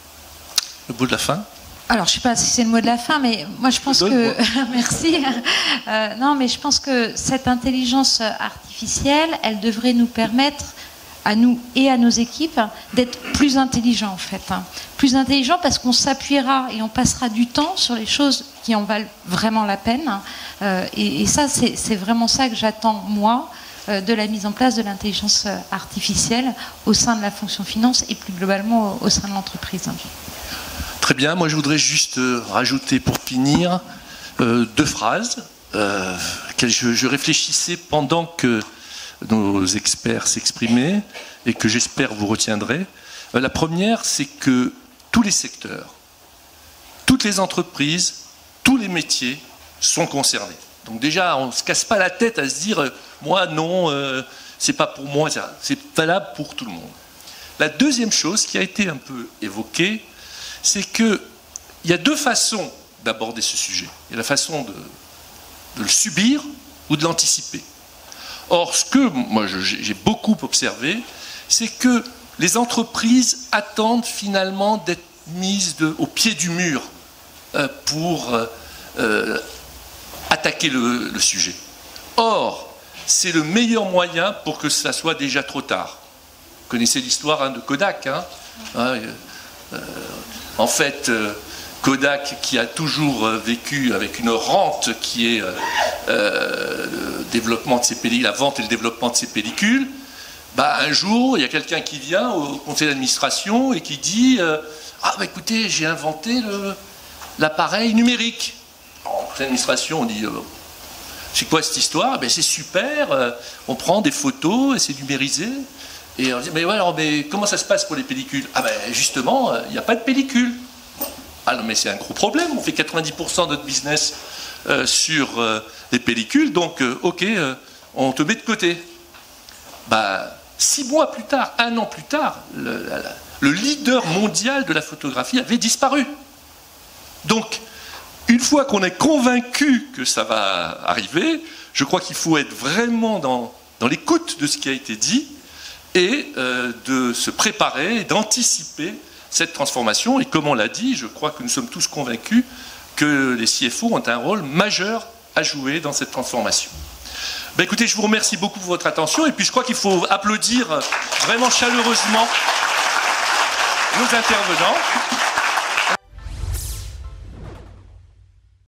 Le bout de la fin ? Alors, je ne sais pas si c'est le mot de la fin, mais moi, je pense que... Merci. Euh, non, mais je pense que cette intelligence artificielle, elle devrait nous permettre, à nous et à nos équipes, d'être plus intelligents, en fait. Plus intelligents parce qu'on s'appuiera et on passera du temps sur les choses qui en valent vraiment la peine. Euh, et, et ça, c'est vraiment ça que j'attends, moi, de la mise en place de l'intelligence artificielle au sein de la fonction finance et plus globalement au, au sein de l'entreprise. Très bien, moi je voudrais juste rajouter pour finir euh, deux phrases euh, que je, je réfléchissais pendant que nos experts s'exprimaient et que j'espère vous retiendrez. Euh, la première, c'est que tous les secteurs, toutes les entreprises, tous les métiers sont concernés. Donc déjà, on ne se casse pas la tête à se dire euh, moi non, euh, c'est pas pour moi, c'est valable pour tout le monde. La deuxième chose qui a été un peu évoquée, c'est qu'il y a deux façons d'aborder ce sujet. Il y a la façon de, de le subir ou de l'anticiper. Or, ce que moi j'ai beaucoup observé, c'est que les entreprises attendent finalement d'être mises de, au pied du mur euh, pour euh, euh, attaquer le, le sujet. Or, c'est le meilleur moyen pour que ça soit déjà trop tard. Vous connaissez l'histoire hein, de Kodak, hein, hein, euh, en fait, euh, Kodak, qui a toujours euh, vécu avec une rente qui est euh, euh, le développement de ses pellicules, la vente et le développement de ses pellicules, bah, un jour, il y a quelqu'un qui vient au conseil d'administration et qui dit euh, « Ah, bah, écoutez, j'ai inventé l'appareil numérique. » En conseil d'administration, on dit euh, « C'est quoi cette histoire ?» Ben, c'est super, euh, on prend des photos et c'est numérisé. Et on dit « Mais, ouais, alors, mais comment ça se passe pour les pellicules ?» Ah ben justement, il n'y a pas de pellicule. Ah non, mais c'est un gros problème, on fait quatre-vingt-dix pour cent de notre business euh, sur euh, les pellicules, donc euh, ok, euh, on te met de côté. Bah, six mois plus tard, un an plus tard, le, la, le leader mondial de la photographie avait disparu. Donc, une fois qu'on est convaincu que ça va arriver, je crois qu'il faut être vraiment dans, dans l'écoute de ce qui a été dit et euh, de se préparer, d'anticiper cette transformation. Et comme on l'a dit, je crois que nous sommes tous convaincus que les C F O ont un rôle majeur à jouer dans cette transformation. Ben écoutez, je vous remercie beaucoup pour votre attention et puis je crois qu'il faut applaudir vraiment chaleureusement nos intervenants.